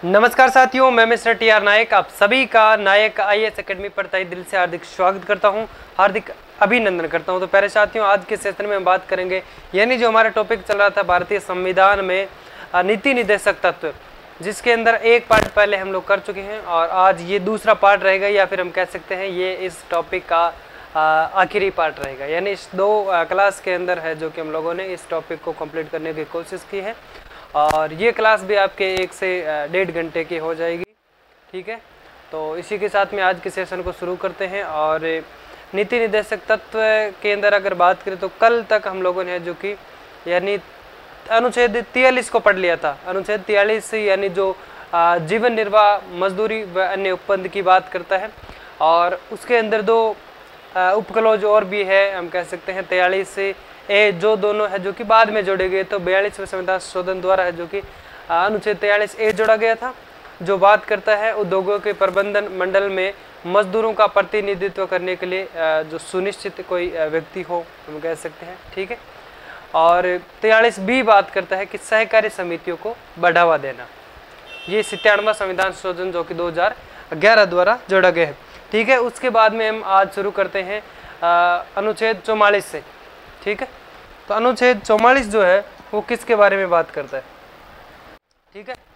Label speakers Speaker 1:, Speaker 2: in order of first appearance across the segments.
Speaker 1: नमस्कार साथियों, मैं मिस्टर टी.आर. नायक आप सभी का नायक आईएएस एकेडमी पर तहे दिल से हार्दिक स्वागत करता हूं, हार्दिक अभिनंदन करता हूं। तो प्यारे साथियों, आज के सेशन में हम बात करेंगे यानी जो हमारा टॉपिक चल रहा था भारतीय संविधान में नीति निर्देशक तत्व, जिसके अंदर एक पार्ट पहले हम लोग कर चुके हैं और आज ये दूसरा पार्ट रहेगा, या फिर हम कह सकते हैं ये इस टॉपिक का आखिरी पार्ट रहेगा। यानी इस दो क्लास के अंदर है जो कि हम लोगों ने इस टॉपिक को कंप्लीट करने की कोशिश की है और ये क्लास भी आपके 1 से 1.5 घंटे की हो जाएगी। ठीक है, तो इसी के साथ में आज के सेशन को शुरू करते हैं। और नीति निर्देशक तत्व के अंदर अगर बात करें तो कल तक हम लोगों ने जो कि यानी अनुच्छेद 43 को पढ़ लिया था। अनुच्छेद 43 यानी जो जीवन निर्वाह, मजदूरी व अन्य उपबंध की बात करता है और उसके अंदर दो उपक्लॉज और भी है, हम कह सकते हैं 43 ए जो दोनों है जो कि बाद में जोड़े गए। तो 42वें संविधान संशोधन द्वारा है जो कि अनुच्छेद 43 ए जोड़ा गया था, जो बात करता है उद्योगों के प्रबंधन मंडल में मजदूरों का प्रतिनिधित्व करने के लिए जो सुनिश्चित कोई व्यक्ति हो, हम कह सकते हैं। ठीक है, और 43 बी बात करता है कि सहकारी समितियों को बढ़ावा देना। ये 97वां संविधान संशोधन जो कि 2011 द्वारा जोड़ा गया है। ठीक है, उसके बाद में हम आज शुरू करते हैं अनुच्छेद 44 से। ठीक है, तो अनुच्छेद 44 जो है वो किसके बारे में बात करता है? ठीक है,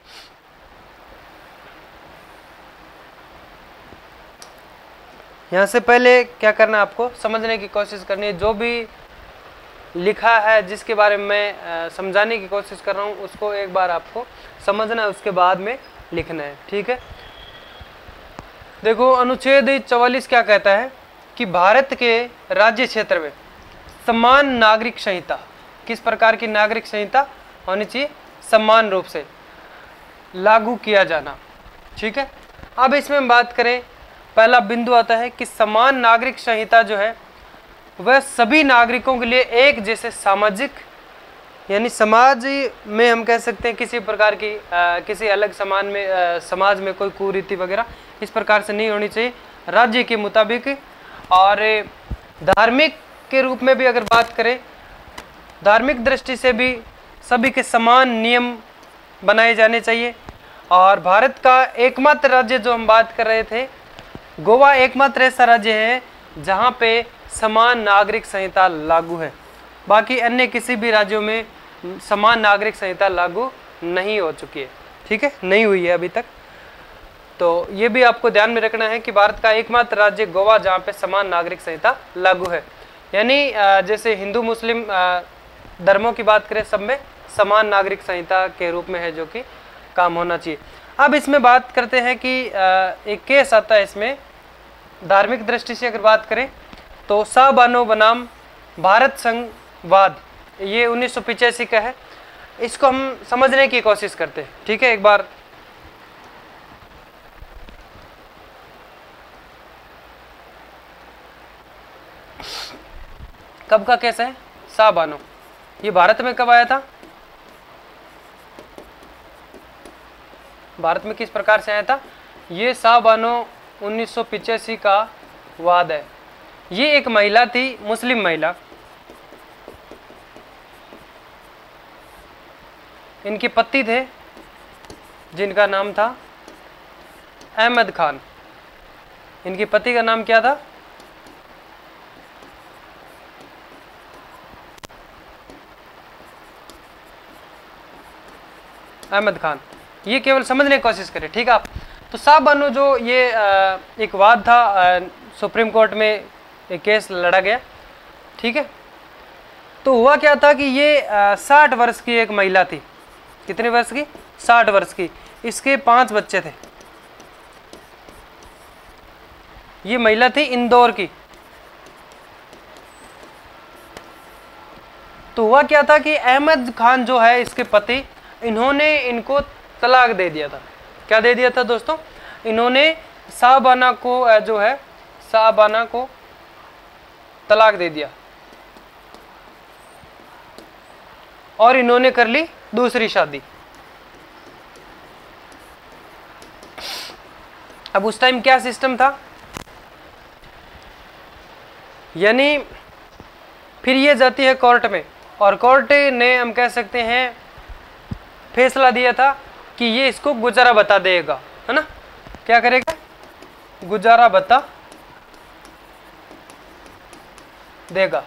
Speaker 1: यहाँ से पहले क्या करना है, आपको समझने की कोशिश करनी है। जो भी लिखा है जिसके बारे में मैं समझाने की कोशिश कर रहा हूँ उसको एक बार आपको समझना है, उसके बाद में लिखना है। ठीक है, देखो अनुच्छेद 44 क्या कहता है कि भारत के राज्य क्षेत्र में समान नागरिक संहिता, किस प्रकार की नागरिक संहिता होनी चाहिए? समान रूप से लागू किया जाना। ठीक है, अब इसमें हम बात करें, पहला बिंदु आता है कि समान नागरिक संहिता जो है वह सभी नागरिकों के लिए एक जैसे सामाजिक, यानी समाज में हम कह सकते हैं किसी प्रकार की किसी अलग समाज में कोई कुरीति वगैरह इस प्रकार से नहीं होनी चाहिए, राज्य के मुताबिक। और धार्मिक के रूप में भी अगर बात करें, धार्मिक दृष्टि से भी सभी के समान नियम बनाए जाने चाहिए। और भारत का एकमात्र राज्य जो हम बात कर रहे थे, गोवा एकमात्र ऐसा राज्य है जहाँ पे समान नागरिक संहिता लागू है। बाकी अन्य किसी भी राज्यों में समान नागरिक संहिता लागू नहीं हो चुकी है। ठीक है, नहीं हुई है अभी तक। तो ये भी आपको ध्यान में रखना है कि भारत का एकमात्र राज्य गोवा जहाँ पे समान नागरिक संहिता लागू है। यानी जैसे हिंदू मुस्लिम धर्मों की बात करें, सब में समान नागरिक संहिता के रूप में है जो कि काम होना चाहिए। अब इसमें बात करते हैं कि एक केस आता है इसमें, धार्मिक दृष्टि से अगर बात करें तो साबानो बनाम भारत संघवाद, ये 1985 का है। इसको हम समझने की कोशिश करते हैं। ठीक है, एक बार कब का केस है? साबानो। ये भारत में कब आया था? भारत में किस प्रकार से आया था? ये साबानो 1985 का वाद है। ये एक महिला थी, मुस्लिम महिला, इनके पति थे जिनका नाम था अहमद खान। इनके पति का नाम क्या था? अहमद खान। ये केवल समझने की कोशिश करें। ठीक है, आप तो साबानो जो ये एक वाद था, सुप्रीम कोर्ट में एक केस लड़ा गया। ठीक है, तो हुआ क्या था कि ये 60 वर्ष की एक महिला थी। कितने वर्ष की? 60 वर्ष की। इसके 5 बच्चे थे। ये महिला थी इंदौर की। तो हुआ क्या था कि अहमद खान जो है इसके पति, इन्होंने इनको तलाक दे दिया था। क्या दे दिया था दोस्तों? इन्होंने साबाना को जो है साबाना को तलाक दे दिया और इन्होंने कर ली दूसरी शादी। अब उस टाइम क्या सिस्टम था, यानी फिर ये जाती है कोर्ट में और कोर्ट ने हम कह सकते हैं फैसला दिया था कि ये इसको गुजारा बता देगा, है ना, क्या करेगा, गुजारा बता देगा।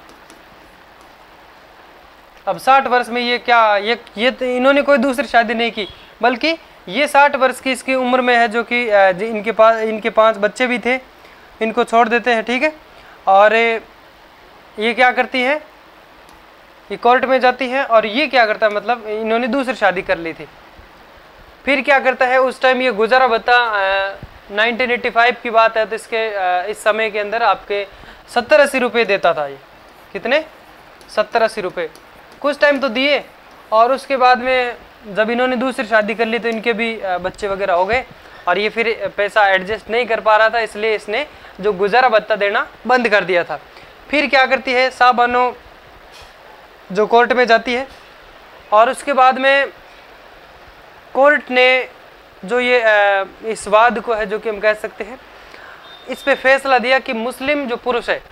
Speaker 1: अब 60 वर्ष में ये क्या, ये तो इन्होंने कोई दूसरी शादी नहीं की, बल्कि ये 60 वर्ष की इसकी उम्र में है, जो कि इनके 5 बच्चे भी थे, इनको छोड़ देते हैं, ठीक है। और ये क्या करती है, ये कोर्ट में जाती है, और ये क्या करता है, मतलब इन्होंने दूसरी शादी कर ली थी। फिर क्या करता है, उस टाइम ये गुजारा भत्ता 1985 की बात है, तो इसके इस समय के अंदर आपके 70-80 रुपये देता था। ये कितने, 70-80 रुपये कुछ टाइम तो दिए, और उसके बाद में जब इन्होंने दूसरी शादी कर ली तो इनके भी बच्चे वगैरह हो गए, और ये फिर पैसा एडजस्ट नहीं कर पा रहा था, इसलिए इसने जो गुजारा भत्ता देना बंद कर दिया था। फिर क्या करती है, शाहबानो जो कोर्ट में जाती है, और उसके बाद में कोर्ट ने जो ये इस वाद को है, जो कि हम कह सकते हैं, इस पे फैसला दिया कि मुस्लिम जो पुरुष है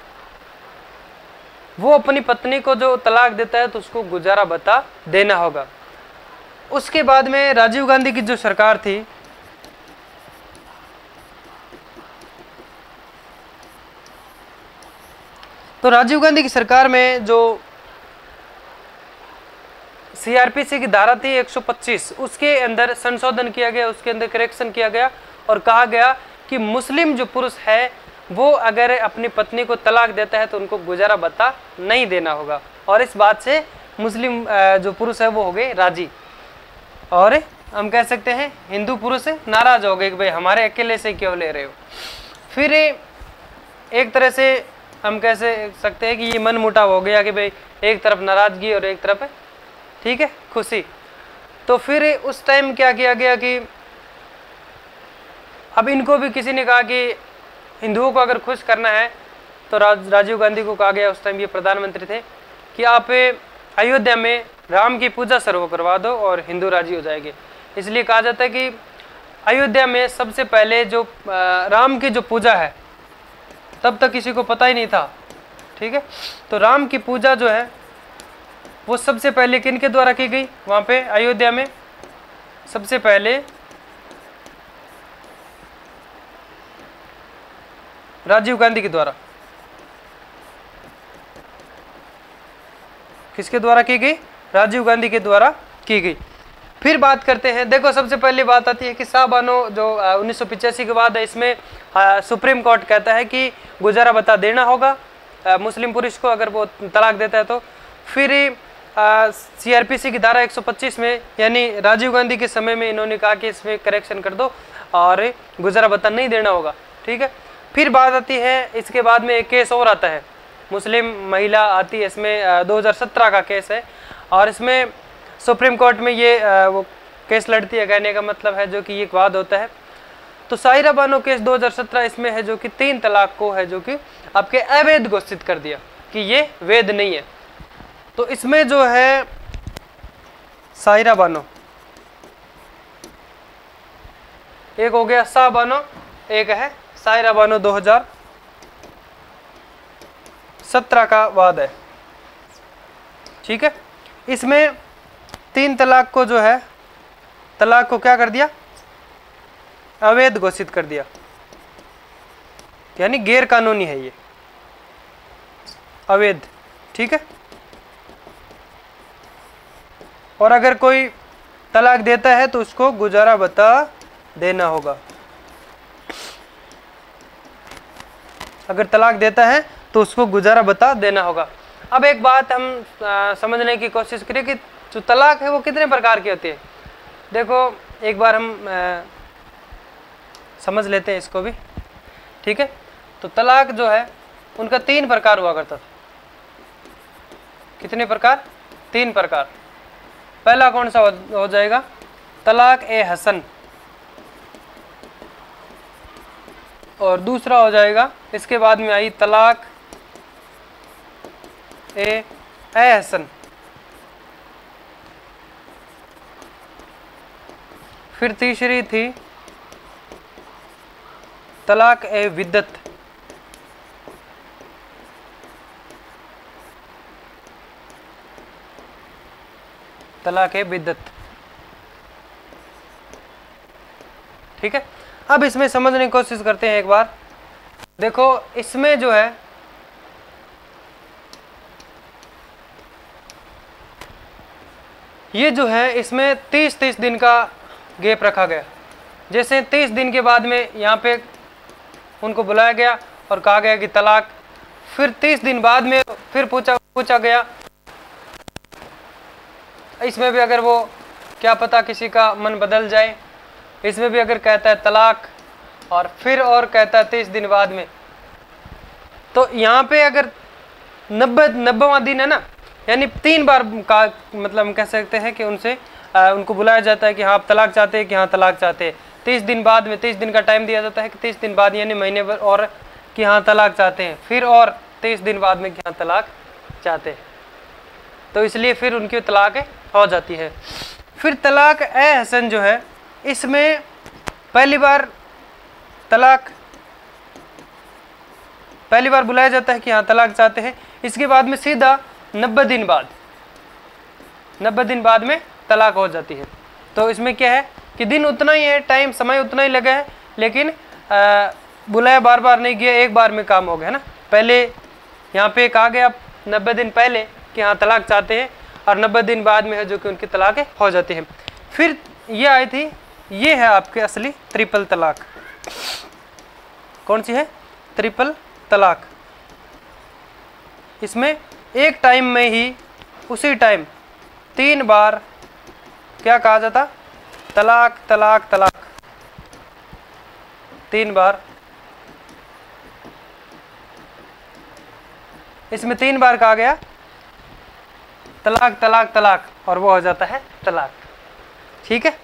Speaker 1: वो अपनी पत्नी को जो तलाक देता है तो उसको गुजारा भत्ता देना होगा। उसके बाद में राजीव गांधी की जो सरकार थी, तो राजीव गांधी की सरकार में जो सीआरपीसी की धारा थी 125, उसके अंदर संशोधन किया गया, उसके अंदर करेक्शन किया गया, और कहा गया कि मुस्लिम जो पुरुष है वो अगर अपनी पत्नी को तलाक देता है तो उनको गुजारा भत्ता नहीं देना होगा। और इस बात से मुस्लिम जो पुरुष है वो हो गए राजी, और हम कह सकते हैं हिंदू पुरुष नाराज हो गए कि भाई हमारे अकेले से क्यों ले रहे हो। फिर एक तरह से हम कह सकते हैं कि ये मन मुटाव हो गया कि भाई एक तरफ नाराजगी और एक तरफ ठीक है खुशी। तो फिर उस टाइम क्या किया गया कि अब इनको भी किसी ने कहा कि हिंदुओं को अगर खुश करना है तो राजीव गांधी को कहा गया, उस टाइम ये प्रधानमंत्री थे, कि आप अयोध्या में राम की पूजा शुरू करवा दो और हिंदू राजी हो जाएंगे। इसलिए कहा जाता है कि अयोध्या में सबसे पहले जो राम की जो पूजा है तब तक किसी को पता ही नहीं था, ठीक है। तो राम की पूजा जो है वो सबसे पहले किन के द्वारा की गई वहाँ पे अयोध्या में? सबसे पहले राजीव गांधी के द्वारा। किसके द्वारा की गई? राजीव गांधी के द्वारा की गई। फिर बात करते हैं, देखो सबसे पहली बात आती है कि शाहबानो जो 1985 के बाद है, इसमें सुप्रीम कोर्ट कहता है कि गुजारा भत्ता देना होगा मुस्लिम पुरुष को अगर वो तलाक देता है तो। फिर सीआरपीसी की धारा 125 में, यानी राजीव गांधी के समय में इन्होंने कहा कि इसमें करेक्शन कर दो और गुजारा भत्ता नहीं देना होगा, ठीक है। फिर बात आती है, इसके बाद में एक केस और आता है, मुस्लिम महिला आती है, इसमें 2017 का केस है, और इसमें सुप्रीम कोर्ट में ये वो केस लड़ती है, कहने का मतलब है जो कि एक वाद होता है। तो साहिरा बानो केस 2017 इसमें है जो कि 3 तलाक को है जो कि आपके अवैध घोषित कर दिया कि ये वैध नहीं है। तो इसमें जो है साहिरा बानो, एक हो गया शाहबानो, एक है साहिरा बानो, 2017 का वाद है, ठीक है। इसमें 3 तलाक को जो है, तलाक को क्या कर दिया? अवैध घोषित कर दिया, यानी गैर कानूनी है ये, अवैध, ठीक है। और अगर कोई तलाक देता है तो उसको गुजारा भत्ता देना होगा। अगर तलाक देता है तो उसको गुजारा भत्ता देना होगा। अब एक बात हम समझने की कोशिश करें कि जो तलाक है वो कितने प्रकार की होती है। देखो एक बार हम समझ लेते हैं इसको भी, ठीक है। तो तलाक जो है उनका 3 प्रकार हुआ करता था। कितने प्रकार? 3 प्रकार। पहला कौन सा हो जाएगा? तलाक ए हसन, और दूसरा हो जाएगा, इसके बाद में आई तलाक ए हसन, फिर तीसरी थी तलाक ए विद्दत, तलाक ए बिद्दत। ठीक है, अब इसमें समझने की कोशिश करते हैं एक बार। देखो इसमें जो है ये जो है इसमें 30 दिन का गैप रखा गया। जैसे 30 दिन के बाद में यहाँ पे उनको बुलाया गया और कहा गया कि तलाक, फिर 30 दिन बाद में फिर पूछा गया। इसमें भी अगर वो क्या पता किसी का मन बदल जाए, इसमें भी अगर कहता है तलाक और फिर और कहता है 30 दिन बाद में, तो यहाँ पे अगर 90वां दिन है ना, यानी 3 बार का मतलब हम कह सकते हैं कि उनको बुलाया जाता है कि हाँ आप तलाक चाहते हैं, कि हाँ तलाक चाहते हैं। 30 दिन बाद में 30 दिन का टाइम दिया जाता है कि 30 दिन बाद यानी महीने भर और कि हाँ तलाक चाहते हैं, फिर और 30 दिन बाद में कि हाँ तलाक चाहते हैं। तो इसलिए फिर उनकी तलाक हो जाती है। फिर तलाक ए हसन जो है, इसमें पहली बार बुलाया जाता है कि हाँ तलाक चाहते हैं। इसके बाद में सीधा 90 दिन बाद में तलाक हो जाती है। तो इसमें क्या है कि दिन उतना ही है, टाइम समय उतना ही लगा है, लेकिन बुलाया बार बार नहीं गया, एक बार में काम हो गया ना। पहले यहाँ पे कहा गया 90 दिन पहले कि हाँ तलाक चाहते हैं, और 90 दिन बाद में है जो कि उनकी तलाक हो जाती है। फिर ये आई थी, ये है आपके असली ट्रिपल तलाक। कौन सी है? ट्रिपल तलाक। इसमें एक टाइम में ही उसी टाइम 3 बार क्या कहा जाता? तलाक तलाक तलाक। 3 बार, इसमें 3 बार कहा गया तलाक तलाक तलाक, और वो हो जाता है तलाक। ठीक है।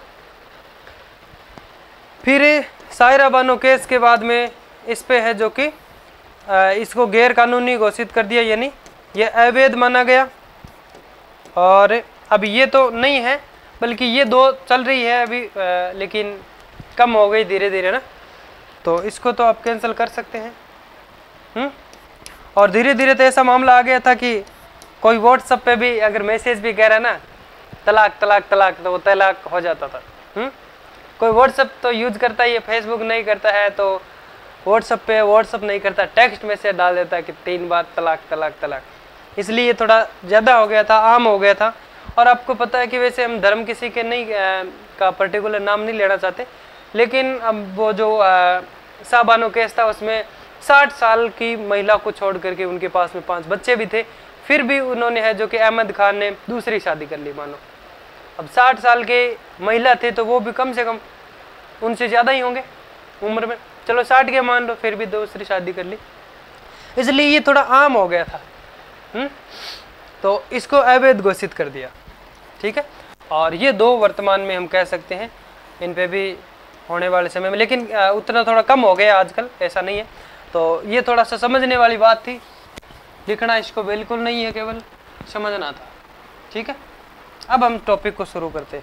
Speaker 1: फिर सायरा बानो केस के बाद में इस पे है जो कि इसको गैर कानूनी घोषित कर दिया, यानी ये अवैध माना गया। और अब ये तो नहीं है, बल्कि ये 2 चल रही है अभी, लेकिन कम हो गई धीरे धीरे ना, तो इसको तो आप कैंसिल कर सकते हैं। और धीरे धीरे तो ऐसा मामला आ गया था कि कोई व्हाट्सएप पे भी अगर मैसेज भी कह रहा है ना तलाक तलाक तलाक, तो वो तलाक हो जाता था। कोई व्हाट्सएप तो यूज करता है, ये फेसबुक नहीं करता है, तो व्हाट्सएप नहीं करता, टेक्स्ट मैसेज डाल देता है कि 3 बार तलाक तलाक तलाक। इसलिए थोड़ा ज़्यादा हो गया था, आम हो गया था। और आपको पता है कि वैसे हम धर्म किसी के नहीं का पर्टिकुलर नाम नहीं लेना चाहते, लेकिन अब वो जो साबानो केस था उसमें 60 साल की महिला को छोड़ करके उनके पास में 5 बच्चे भी थे, फिर भी उन्होंने है जो कि अहमद खान ने दूसरी शादी कर ली। मानो अब 60 साल के महिला थे, तो वो भी कम से कम उनसे ज़्यादा ही होंगे उम्र में, चलो 60 के मान लो, फिर भी दूसरी शादी कर ली, इसलिए ये थोड़ा आम हो गया था। तो इसको अवैध घोषित कर दिया। ठीक है। और ये 2 वर्तमान में हम कह सकते हैं, इन पे भी होने वाले समय में, लेकिन उतना थोड़ा कम हो गया आजकल, ऐसा नहीं है। तो ये थोड़ा सा समझने वाली बात थी, लिखना इसको बिल्कुल नहीं है, केवल समझना था। ठीक है। अब हम टॉपिक को शुरू करते हैं।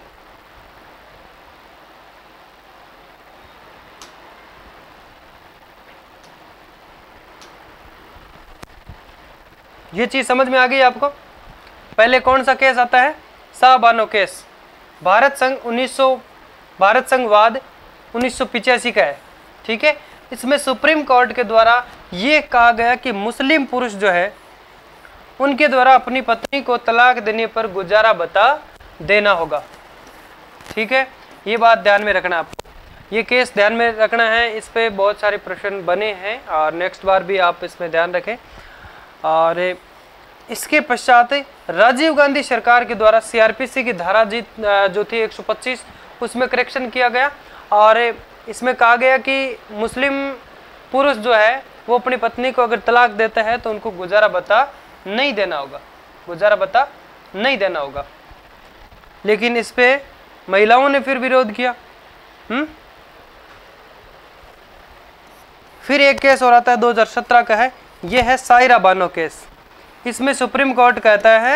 Speaker 1: ये चीज समझ में आ गई आपको? पहले कौन सा केस आता है? साबानो केस। भारत संघवाद 1985 का है। ठीक है। इसमें सुप्रीम कोर्ट के द्वारा ये कहा गया कि मुस्लिम पुरुष जो है उनके द्वारा अपनी पत्नी को तलाक देने पर गुजारा भत्ता देना होगा। ठीक है। ये बात ध्यान में रखना आपको, ये केस ध्यान में रखना है। इस पे बहुत सारे प्रश्न बने हैं और नेक्स्ट बार भी आप इसमें ध्यान रखें। और इसके पश्चात राजीव गांधी सरकार के द्वारा सीआरपीसी की धारा जो थी 125 उसमें करेक्शन किया गया, और इसमें कहा गया कि मुस्लिम पुरुष जो है वो अपनी पत्नी को अगर तलाक देता है तो उनको गुजारा भत्ता नहीं देना होगा, गुजारा भत्ता नहीं देना होगा। लेकिन इस पे महिलाओं ने फिर विरोध किया। फिर एक केस और आता है 2017 का है, ये है सायरा बानो केस। इसमें सुप्रीम कोर्ट कहता है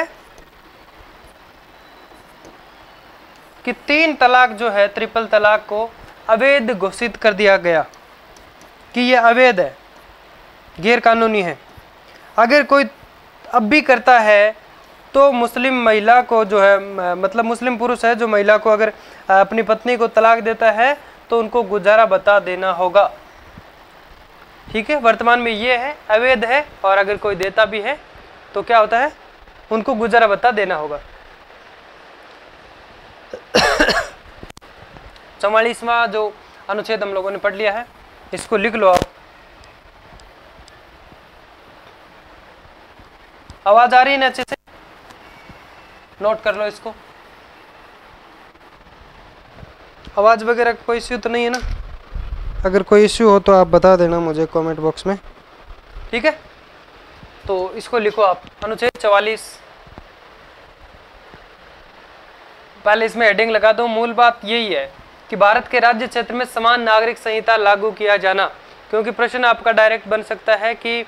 Speaker 1: कि 3 तलाक जो है, ट्रिपल तलाक को अवैध घोषित कर दिया गया कि ये अवैध है, गैर कानूनी है। अगर कोई अब भी करता है तो मुस्लिम महिला को जो है, मतलब मुस्लिम पुरुष है जो महिला को अगर अपनी पत्नी को तलाक देता है तो उनको गुजारा बता देना होगा। ठीक है, वर्तमान में ये है, अवैध है, और अगर कोई देता भी है तो क्या होता है, उनको गुजारा बता देना होगा। 44वां जो अनुच्छेद हम लोगों ने पढ़ लिया है, इसको लिख लो आप। आवाज आ रही है ना अच्छे से? नोट कर लो इसको। आवाज वगैरह कोई इश्यू तो नहीं है ना? अगर कोई इश्यू हो तो आप बता देना मुझे कमेंट बॉक्स में। ठीक है, तो इसको लिखो आप, अनुच्छेद 44। पहले इसमें हेडिंग लगा दो। मूल बात यही है कि भारत के राज्य क्षेत्र में समान नागरिक संहिता लागू किया जाना, क्योंकि प्रश्न आपका डायरेक्ट बन सकता है कि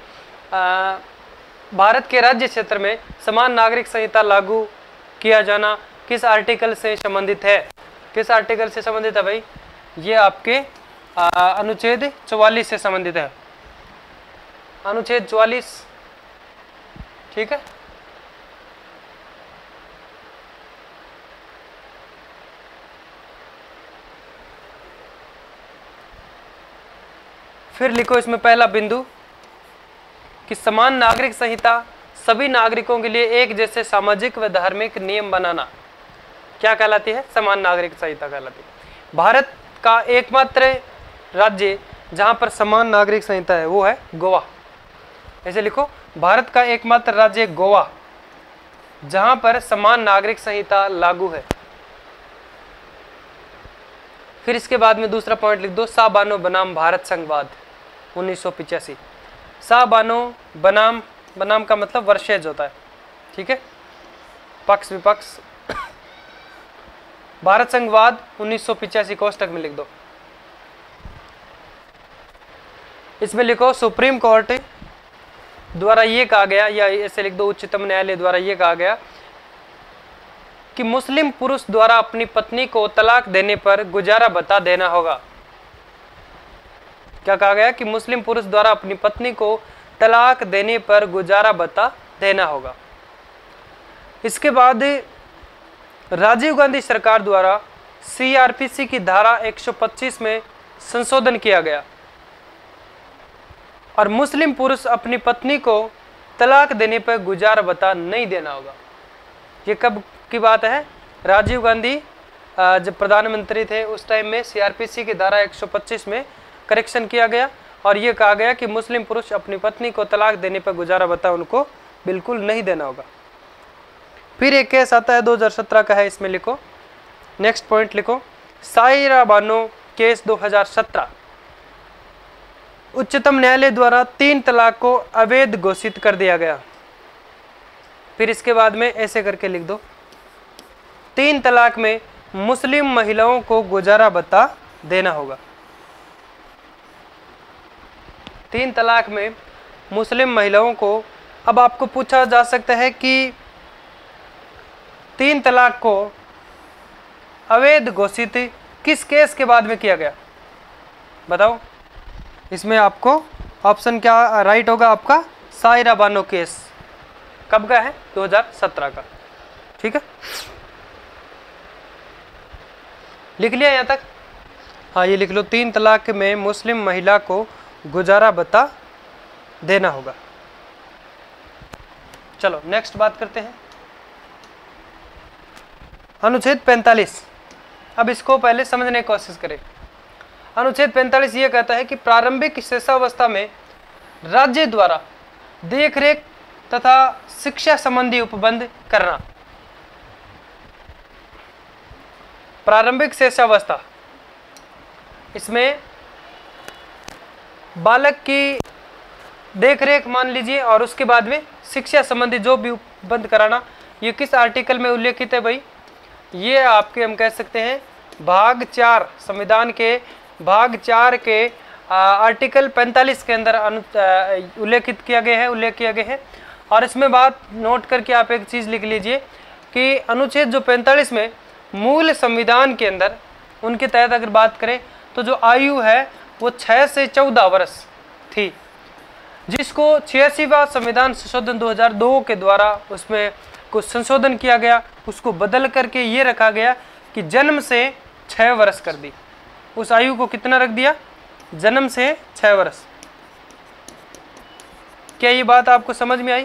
Speaker 1: भारत के राज्य क्षेत्र में समान नागरिक संहिता लागू किया जाना किस आर्टिकल से संबंधित है? किस आर्टिकल से संबंधित है भाई? ये आपके अनुच्छेद 44 से संबंधित है, अनुच्छेद 44। ठीक है, फिर लिखो इसमें पहला बिंदु कि समान नागरिक संहिता सभी नागरिकों के लिए एक जैसे सामाजिक व धार्मिक नियम बनाना क्या कहलाती है? समान नागरिक संहिता कहलाती है। भारत का एकमात्र राज्य जहां पर समान नागरिक संहिता है वो है गोवा। ऐसे लिखो, भारत का एकमात्र राज्य गोवा जहां पर समान नागरिक संहिता लागू है। फिर इसके बाद में दूसरा पॉइंट लिख दो, सा बानो बनाम भारत संघवाद 1985। सा बानो बनाम, बनाम का मतलब वर्षेज होता है। ठीक है, पक्ष विपक्ष। भारत संघवाद 1985 कोष्टक में लिख दो। इसमें लिखो सुप्रीम कोर्ट द्वारा ये कहा गया, या ऐसे लिख दो उच्चतम न्यायालय द्वारा ये कहा गया कि मुस्लिम पुरुष द्वारा अपनी पत्नी को तलाक देने पर गुजारा भत्ता देना होगा। क्या कहा गया? कि मुस्लिम पुरुष द्वारा अपनी पत्नी को तलाक देने पर गुजारा भत्ता देना होगा। इसके बाद राजीव गांधी सरकार द्वारा सीआरपीसी की धारा 125 में संशोधन किया गया और मुस्लिम पुरुष अपनी पत्नी को तलाक देने पर गुजारा भत्ता नहीं देना होगा। ये कब की बात है? राजीव गांधी जब प्रधानमंत्री थे उस टाइम में सीआरपीसी की धारा 125 में करेक्शन किया गया और ये कहा गया कि मुस्लिम पुरुष अपनी पत्नी को तलाक देने पर गुजारा भत्ता उनको बिल्कुल नहीं देना होगा। फिर एक केस आता है 2017 का है, इसमें लिखो नेक्स्ट पॉइंट लिखो, सायरा बानो केस 2017। उच्चतम न्यायालय द्वारा 3 तलाक को अवैध घोषित कर दिया गया। फिर इसके बाद में ऐसे करके लिख दो, 3 तलाक में मुस्लिम महिलाओं को गुजारा भत्ता देना होगा। 3 तलाक में मुस्लिम महिलाओं को, अब आपको पूछा जा सकता है कि 3 तलाक को अवैध घोषित किस केस के बाद में किया गया? बताओ। इसमें आपको ऑप्शन क्या राइट होगा आपका? सायरा बानो केस कब का है? 2017 का। ठीक है, लिख लिया यहाँ तक? हाँ, ये लिख लो, 3 तलाक में मुस्लिम महिला को गुजारा भत्ता देना होगा। चलो नेक्स्ट बात करते हैं, अनुच्छेद 45। अब इसको पहले समझने की कोशिश करें। अनुच्छेद 45 ये कहता है कि प्रारंभिक शिक्षावस्था में राज्य द्वारा देखरेख तथा शिक्षा संबंधी उपबंध करना। प्रारंभिक शिक्षावस्था, इसमें बालक की देखरेख मान लीजिए और उसके बाद में शिक्षा संबंधी जो भी उपबंध कराना, ये किस आर्टिकल में उल्लेखित है भाई? ये आपके हम कह सकते हैं भाग 4, संविधान के भाग 4 के आर्टिकल 45 के अंदर उल्लेखित किया गया है, उल्लेख किया गया है। और इसमें बात नोट करके आप एक चीज़ लिख लीजिए कि अनुच्छेद जो 45 में मूल संविधान के अंदर उनके तहत अगर बात करें तो जो आयु है वो 6 से 14 वर्ष थी, जिसको 86वां संविधान संशोधन 2002 के द्वारा उसमें कुछ संशोधन किया गया, उसको बदल करके ये रखा गया कि जन्म से 6 वर्ष कर दी। उस आयु को कितना रख दिया, जन्म से 6 वर्ष। क्या ये बात आपको समझ में आई?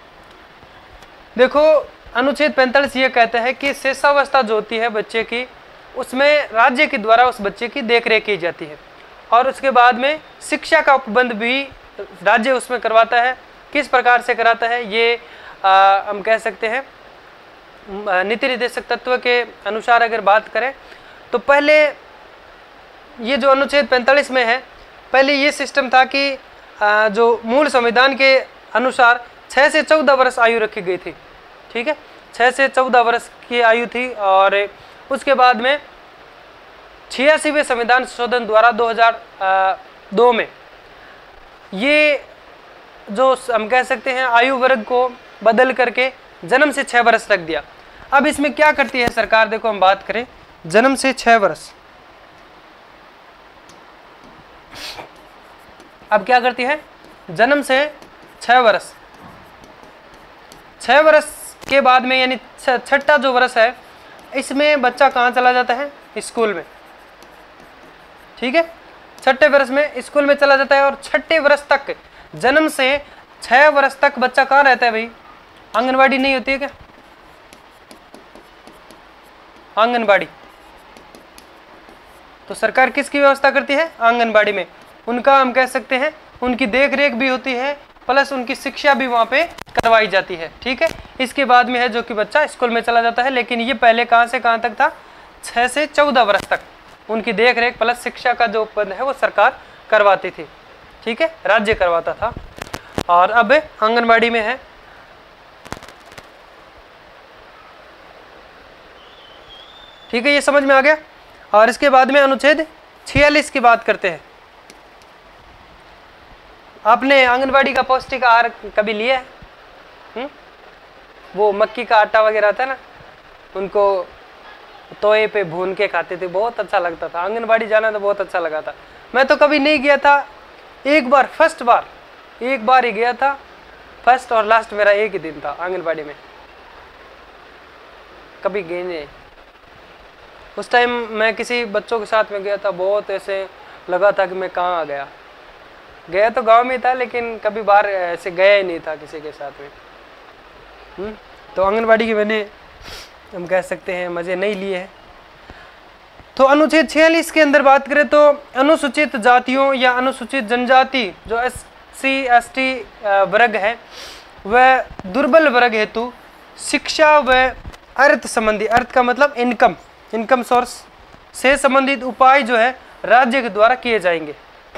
Speaker 1: देखो अनुच्छेद 45 ये कहता है कि शिशुअवस्था जो होती है बच्चे की, उसमें राज्य के द्वारा उस बच्चे की देखरेख की जाती है और उसके बाद में शिक्षा का उपबंध भी राज्य उसमें करवाता है। किस प्रकार से कराता है ये हम कह सकते हैं नीति निर्देशक तत्व के अनुसार अगर बात करें तो पहले ये जो अनुच्छेद 45 में है, पहले ये सिस्टम था कि जो मूल संविधान के अनुसार 6 से 14 वर्ष आयु रखी गई थी। ठीक है, 6 से 14 वर्ष की आयु थी और उसके बाद में 86वें संविधान संशोधन द्वारा 2002 में ये जो हम कह सकते हैं आयु वर्ग को बदल करके जन्म से 6 वर्ष रख दिया। अब इसमें क्या करती है सरकार, देखो हम बात करें जन्म से 6 वर्ष, अब क्या करती है, जन्म से 6 वर्ष, 6 वर्ष के बाद में यानी छठा जो वर्ष है इसमें बच्चा कहाँ चला जाता है, स्कूल में। ठीक है, छठे वर्ष में स्कूल में चला जाता है और छठे वर्ष तक, जन्म से 6 वर्ष तक बच्चा कहाँ रहता है भाई, आंगनवाड़ी नहीं होती है क्या, आंगनबाड़ी। तो सरकार किसकी व्यवस्था करती है, आंगनबाड़ी में। उनका हम कह सकते हैं उनकी देख रेख भी होती है प्लस उनकी शिक्षा भी वहाँ पे करवाई जाती है। ठीक है, इसके बाद में है जो कि बच्चा स्कूल में चला जाता है, लेकिन ये पहले कहाँ से कहाँ तक था, 6 से 14 वर्ष तक उनकी देख रेख प्लस शिक्षा का जो पद है वो सरकार करवाती थी। ठीक है, राज्य करवाता था और अब आंगनबाड़ी में है। ठीक है, ये समझ में आ गया। और इसके बाद में अनुच्छेद 46 की बात करते हैं। आपने आंगनबाड़ी का पौष्टिक आहार कभी लिया है? वो मक्की का आटा वगैरह आता है ना, उनको तोए पे भून के खाते थे, बहुत अच्छा लगता था। आंगनबाड़ी जाना तो बहुत अच्छा लगा था। मैं तो कभी नहीं गया था, एक बार एक बार ही गया था, फर्स्ट और लास्ट मेरा एक ही दिन था आंगनबाड़ी में, कभी गए नहीं। उस टाइम मैं किसी बच्चों के साथ में गया था, बहुत ऐसे लगा था कि मैं कहाँ आ गया। गया तो गांव में था लेकिन कभी बाहर ऐसे गया ही नहीं था किसी के साथ में। तो आंगनबाड़ी के मैंने हम कह सकते हैं मज़े नहीं लिए हैं। तो अनुच्छेद 46 के अंदर बात करें तो अनुसूचित जातियों या अनुसूचित जनजाति जो SC ST वर्ग है वह दुर्बल वर्ग हेतु शिक्षा व अर्थ संबंधी, अर्थ का मतलब इनकम सोर्स से संबंधित उपाय जो है राज्य के द्वारा किए जाएंगे।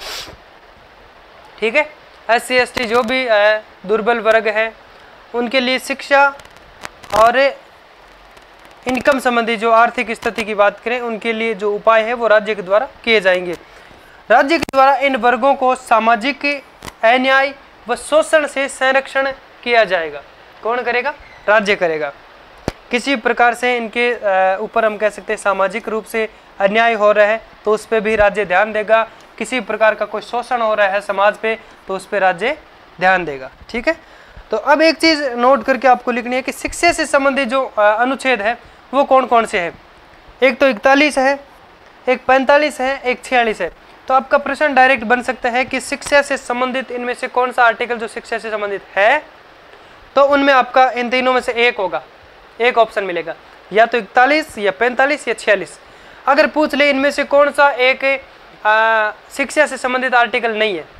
Speaker 1: ठीक है, SC ST जो भी दुर्बल वर्ग है उनके लिए शिक्षा और इनकम संबंधी जो आर्थिक स्थिति की बात करें उनके लिए जो उपाय है वो राज्य के द्वारा किए जाएंगे। राज्य के द्वारा इन वर्गों को सामाजिक अन्याय व शोषण से संरक्षण किया जाएगा। कौन करेगा? राज्य करेगा। किसी प्रकार से इनके ऊपर हम कह सकते हैं सामाजिक रूप से अन्याय हो रहा है तो उस पर भी राज्य ध्यान देगा। किसी प्रकार का कोई शोषण हो रहा है समाज पे तो उस पर राज्य ध्यान देगा। ठीक है, तो अब एक चीज़ नोट करके आपको लिखनी है कि शिक्षा से संबंधित जो अनुच्छेद है वो कौन कौन से हैं। एक तो 41 है, एक 45 है, एक 46 है। तो आपका प्रश्न डायरेक्ट बन सकता है कि शिक्षा से संबंधित इनमें से कौन सा आर्टिकल जो शिक्षा से संबंधित है, तो उनमें आपका इन तीनों में से एक होगा, एक ऑप्शन मिलेगा, या तो 41 या 45 या 46। अगर पूछ ले इनमें से कौन सा एक शिक्षा से संबंधित आर्टिकल नहीं है,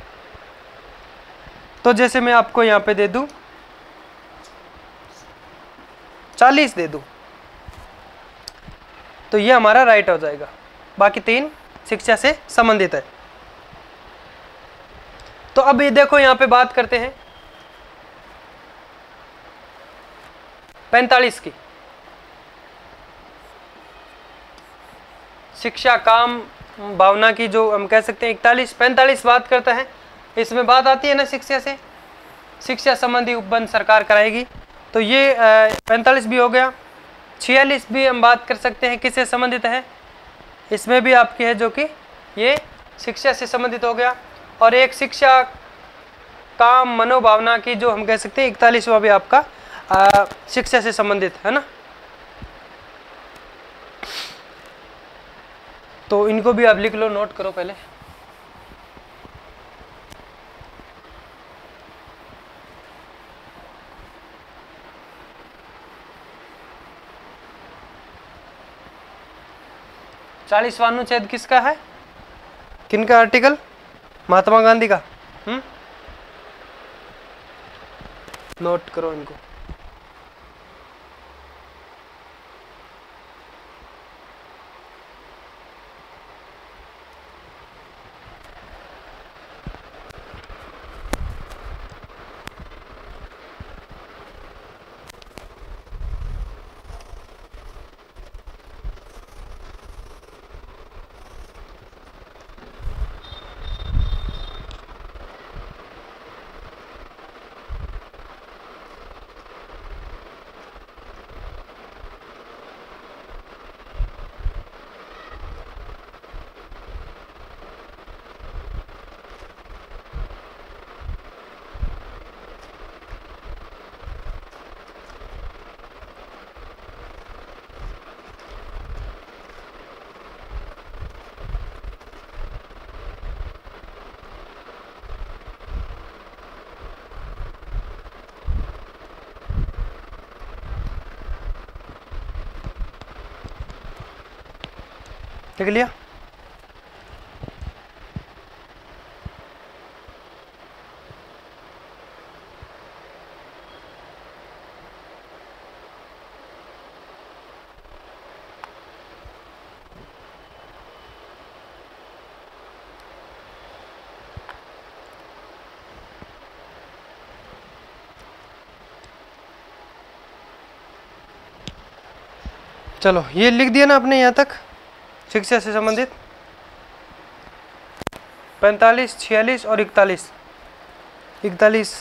Speaker 1: तो जैसे मैं आपको यहाँ पे दे दूं 40 दे दूं तो ये हमारा राइट हो जाएगा। बाकी 3 शिक्षा से संबंधित है। तो अब ये देखो यहाँ पे बात करते हैं 45 की। शिक्षा काम भावना की जो हम कह सकते हैं 41-45 बात करता है। इसमें बात आती है ना शिक्षा से, शिक्षा संबंधी उपबंध सरकार कराएगी। तो ये 45 भी हो गया। 46 भी हम बात कर सकते हैं किससे संबंधित है, इसमें भी आपकी है जो कि ये शिक्षा से संबंधित हो गया। और एक शिक्षा काम मनोभावना की जो हम कह सकते हैं 41वां भी आपका शिक्षा से संबंधित है ना। तो इनको भी आप लिख लो, नोट करो पहले। चालीसवां अनुच्छेद किसका है, किनका आर्टिकल, महात्मा गांधी का। नोट करो इनको। लिख लिया। चलो ये लिख दिया ना आपने यहाँ तक, शिक्षा से संबंधित 45, 46 और 41। 41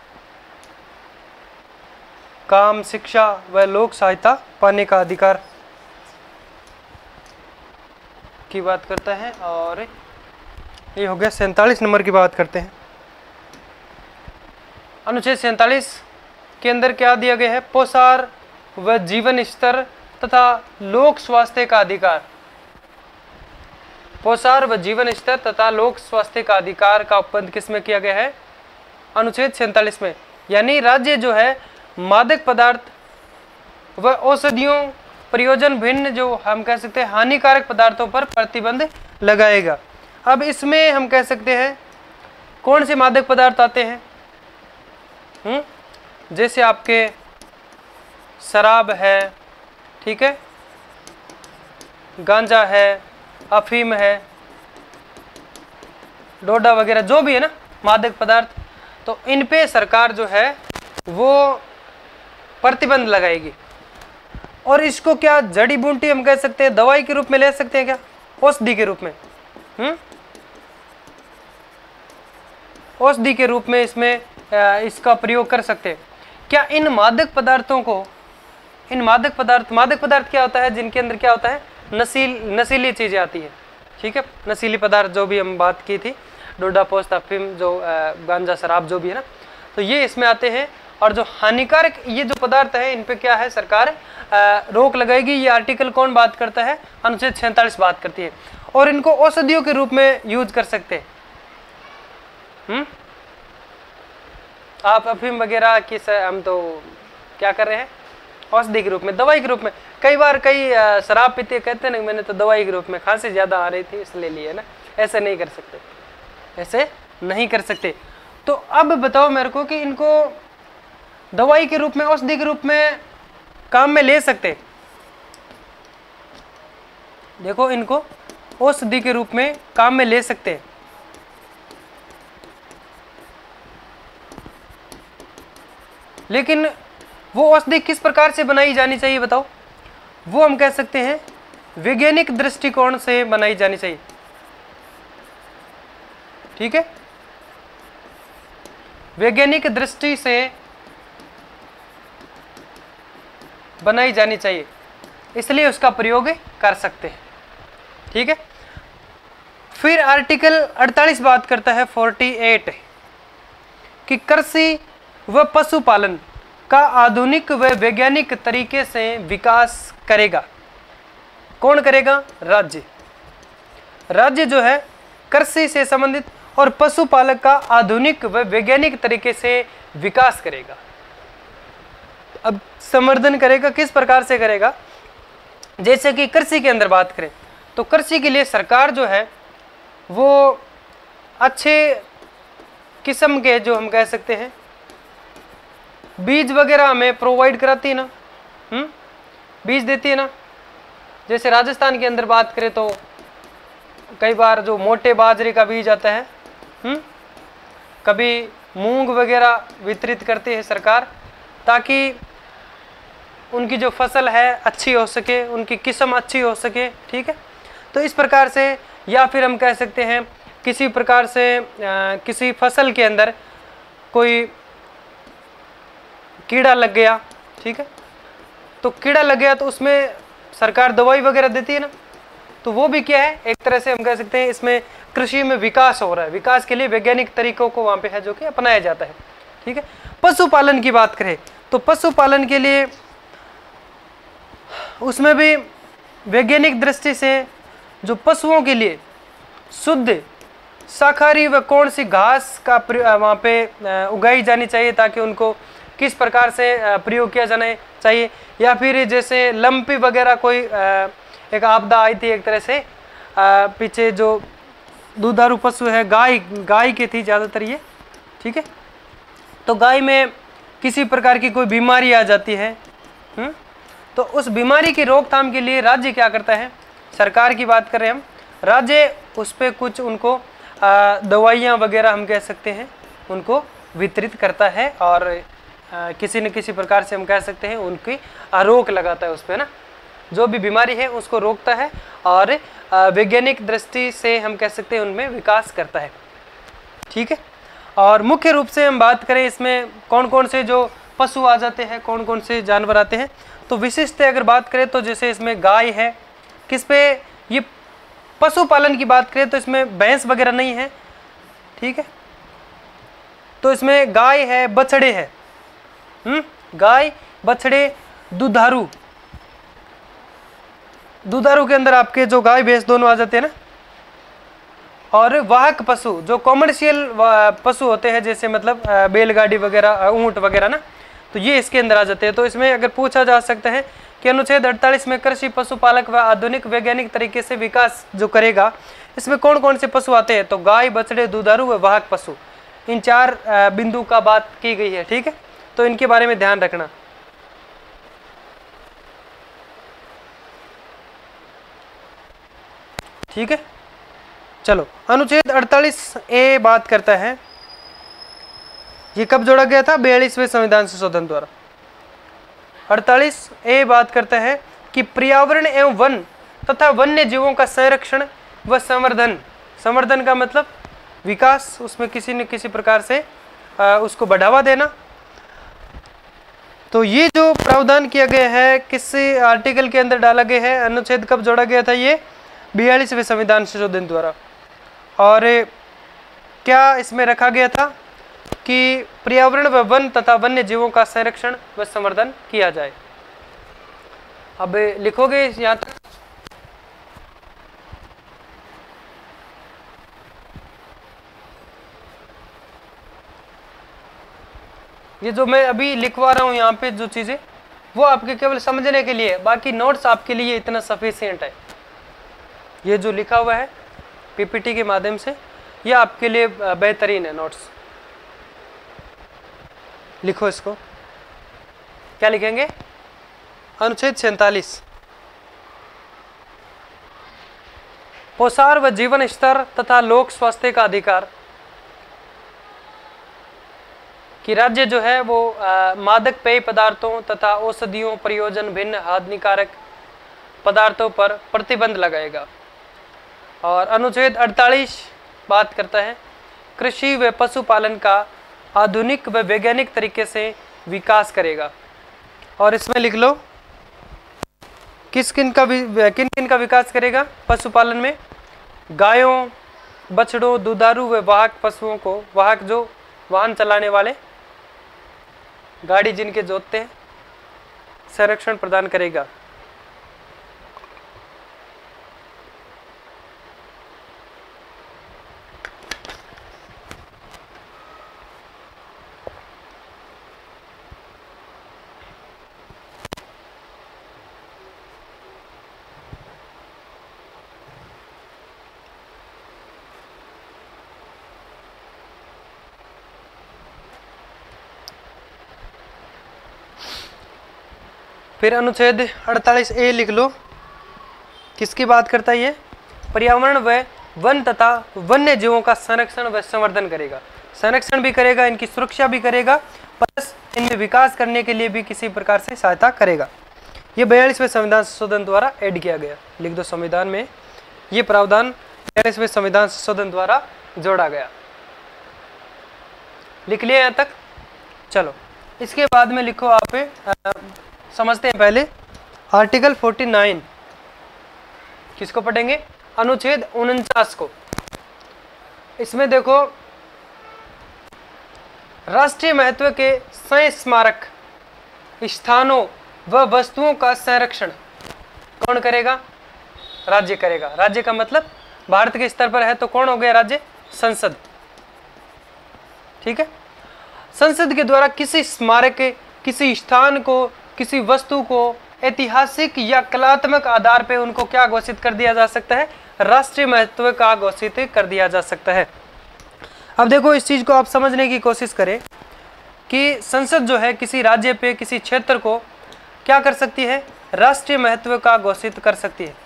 Speaker 1: काम, शिक्षा व लोक सहायता पाने का अधिकार की बात करता है, और ये हो गया 47 नंबर की बात करते हैं। अनुच्छेद 47 के अंदर क्या दिया गया है, पोषाहार व जीवन स्तर तथा लोक स्वास्थ्य का अधिकार। पोषाहार व जीवन स्तर तथा लोक स्वास्थ्य का अधिकार का उपबंध किसमें किया गया है, अनुच्छेद 47 में। यानी राज्य जो है मादक पदार्थ व औषधियों प्रयोजन भिन्न, जो हम कह सकते हैं हानिकारक पदार्थों पर प्रतिबंध लगाएगा। अब इसमें हम कह सकते हैं कौन से मादक पदार्थ आते हैं, जैसे आपके शराब है, ठीक है, गांजा है, अफीम है, डोडा वगैरह जो भी है ना मादक पदार्थ, तो इन पे सरकार जो है वो प्रतिबंध लगाएगी। और इसको क्या जड़ी बूटी हम कह सकते हैं, दवाई के रूप में ले सकते हैं क्या, औषधि के रूप में, औषधि के रूप में इसमें इसका प्रयोग कर सकते हैं। क्या इन मादक पदार्थों को, इन मादक पदार्थ क्या होता है, जिनके अंदर क्या होता है, नशीली चीजें आती है, ठीक है, नशीली पदार्थ जो भी हम बात की थी, डोडा, पोस्त, अफीम, जो गांजा, शराब जो भी है ना, तो ये इसमें आते हैं। और जो हानिकारक ये जो पदार्थ है, इन पे क्या है, सरकार रोक लगाएगी। ये आर्टिकल कौन बात करता है, अनुच्छेद 47 बात करती है। और इनको औषधियों के रूप में यूज कर सकते हैं। आप अफीम वगैरह की हम तो क्या कर रहे हैं, औषधि के रूप में, दवाई के रूप में। कई बार कई शराब पीते कहते हैं ना, मैंने तो दवाई के रूप में, खांसी ज़्यादा आ रही थी इसलिए लिए ना। ऐसे नहीं कर सकते, ऐसे नहीं कर सकते। तो अब बताओ मेरे को कि इनको दवाई के रूप में, औषधि के रूप में काम में ले सकते, देखो इनको औषधि के रूप में काम में ले सकते, लेकिन वो औषधि किस प्रकार से बनाई जानी चाहिए बताओ, वो हम कह सकते हैं वैज्ञानिक दृष्टिकोण से बनाई जानी चाहिए, ठीक है, वैज्ञानिक दृष्टि से बनाई जानी चाहिए, इसलिए उसका प्रयोग कर सकते हैं, ठीक है। फिर आर्टिकल 48 बात करता है 48 कि कृषि व पशुपालन का आधुनिक व वैज्ञानिक तरीके से विकास करेगा। कौन करेगा, राज्य। राज्य जो है कृषि से संबंधित और पशुपालक का आधुनिक व वैज्ञानिक तरीके से विकास करेगा। अब संवर्धन करेगा किस प्रकार से करेगा? जैसे कि कृषि के अंदर बात करें तो कृषि के लिए सरकार जो है वो अच्छे किस्म के जो हम कह सकते हैं बीज वगैरह हमें प्रोवाइड कराती है ना, बीज देती है ना। जैसे राजस्थान के अंदर बात करें तो कई बार जो मोटे बाजरे का बीज आता है, कभी मूंग वगैरह वितरित करती है सरकार, ताकि उनकी जो फसल है अच्छी हो सके, उनकी किस्म अच्छी हो सके। ठीक है, तो इस प्रकार से, या फिर हम कह सकते हैं किसी प्रकार से किसी फसल के अंदर कोई कीड़ा लग गया, ठीक है, तो कीड़ा लग गया तो उसमें सरकार दवाई वगैरह देती है ना, तो वो भी क्या है, एक तरह से हम कह सकते हैं इसमें कृषि में विकास हो रहा है। विकास के लिए वैज्ञानिक तरीकों को वहाँ पे है जो कि अपनाया जाता है। ठीक है, पशुपालन की बात करें तो पशुपालन के लिए उसमें भी वैज्ञानिक दृष्टि से जो पशुओं के लिए शुद्ध शाकाहारी व कौन सी घास का वहाँ पे उगाई जानी चाहिए ताकि उनको किस प्रकार से प्रयोग किया जाना चाहिए, या फिर जैसे लंपी वगैरह कोई एक आपदा आई थी एक तरह से पीछे, जो दुधारू पशु है गाय की थी ज़्यादातर ये। ठीक है, तो गाय में किसी प्रकार की कोई बीमारी आ जाती है, तो उस बीमारी की रोकथाम के लिए राज्य क्या करता है, सरकार की बात कर रहे हैं हम, राज्य उस पर कुछ उनको दवाइयाँ वगैरह हम कह सकते हैं उनको वितरित करता है, और किसी न किसी प्रकार से हम कह सकते हैं उनकी रोक लगाता है उस पर ना, जो भी बीमारी है उसको रोकता है और वैज्ञानिक दृष्टि से हम कह सकते हैं उनमें विकास करता है। ठीक है, और मुख्य रूप से हम बात करें इसमें कौन कौन से जो पशु आ जाते हैं, कौन कौन से जानवर आते हैं, तो विशिष्ट अगर बात करें तो जैसे इसमें गाय है, किस पे ये पशुपालन की बात करें तो इसमें भैंस वगैरह नहीं है। ठीक है, तो इसमें गाय है, बछड़े है, गाय बछड़े, दुधारू के अंदर आपके जो गाय भैंस दोनों आ जाते हैं ना, और वाहक पशु जो कॉमर्शियल पशु होते हैं, जैसे मतलब बैलगाड़ी वगैरह, ऊंट वगैरह ना, तो ये इसके अंदर आ जाते हैं। तो इसमें अगर पूछा जा सकता है कि अनुच्छेद 48 में कृषि पशुपालक व आधुनिक वैज्ञानिक तरीके से विकास जो करेगा, इसमें कौन कौन से पशु आते हैं, तो गाय, बछड़े, दुधारू व वाहक पशु, इन 4 बिंदु का बात की गई है। ठीक है, तो इनके बारे में ध्यान रखना। ठीक है, चलो अनुच्छेद 48A बात करता है, ये कब जोड़ा गया था, 42वें संविधान संशोधन द्वारा। 48A बात करता है कि पर्यावरण एवं वन तथा वन्य जीवों का संरक्षण व संवर्धन, संवर्धन का मतलब विकास, उसमें किसी न किसी प्रकार से उसको बढ़ावा देना। तो ये जो प्रावधान किया गया है किस आर्टिकल के अंदर डाला गया है, अनुच्छेद कब जोड़ा गया था, ये 42वें संविधान संशोधन द्वारा। और क्या इसमें रखा गया था कि पर्यावरण व वन तथा वन्य जीवों का संरक्षण व संवर्धन किया जाए। अब लिखोगे यहाँ तक, ये जो मैं अभी लिखवा रहा हूँ यहाँ पे जो चीज़ें, वो आपके केवल समझने के लिए, बाकी नोट्स आपके लिए इतना सफिशिएंट है। ये जो लिखा हुआ है पीपीटी के माध्यम से, ये आपके लिए बेहतरीन है नोट्स। लिखो इसको, क्या लिखेंगे, अनुच्छेद 47 पोषार व जीवन स्तर तथा लोक स्वास्थ्य का अधिकार, कि राज्य जो है वो मादक पेय पदार्थों तथा औषधियों प्रयोजन भिन्न हानिकारक पदार्थों पर प्रतिबंध लगाएगा। और अनुच्छेद 48 बात करता है कृषि व पशुपालन का आधुनिक व वैज्ञानिक तरीके से विकास करेगा। और इसमें लिख लो किन किन का विकास करेगा पशुपालन में, गायों, बछड़ों, दुधारू व वाहक पशुओं को, वाहक जो वाहन चलाने वाले, गाड़ी जिनके जोतते हैं, संरक्षण प्रदान करेगा। फिर अनुच्छेद 48A लिख लो, किसकी बात करता है ये? पर्यावरण व वन तथा वन्य जीवों का संरक्षण व संवर्धन करेगा। संरक्षण भी करेगा, इनकी सुरक्षा भी करेगा, प्लस इनमें विकास करने के लिए भी किसी प्रकार से सहायता करेगा। ये 42वें संविधान संशोधन द्वारा ऐड किया गया। लिख दो संविधान में ये प्रावधान 42वें संविधान संशोधन द्वारा जोड़ा गया। लिख लिया यहाँ तक? चलो इसके बाद में लिखो आप, समझते हैं पहले आर्टिकल 49। किसको पढ़ेंगे? अनुच्छेद 49 को। इसमें देखो राष्ट्रीय महत्व के स्मारक स्थानों व वस्तुओं का संरक्षण कौन करेगा? राज्य करेगा। राज्य का मतलब भारत के स्तर पर है तो कौन हो गया राज्य? संसद। ठीक है, संसद के द्वारा किसी स्मारक के, किसी स्थान को, किसी वस्तु को ऐतिहासिक या कलात्मक आधार पे उनको क्या घोषित कर दिया जा सकता है? राष्ट्रीय महत्व का घोषित कर दिया जा सकता है। अब देखो इस चीज को आप समझने की कोशिश करें कि संसद जो है किसी राज्य पे, किसी क्षेत्र को क्या कर सकती है? राष्ट्रीय महत्व का घोषित कर सकती है।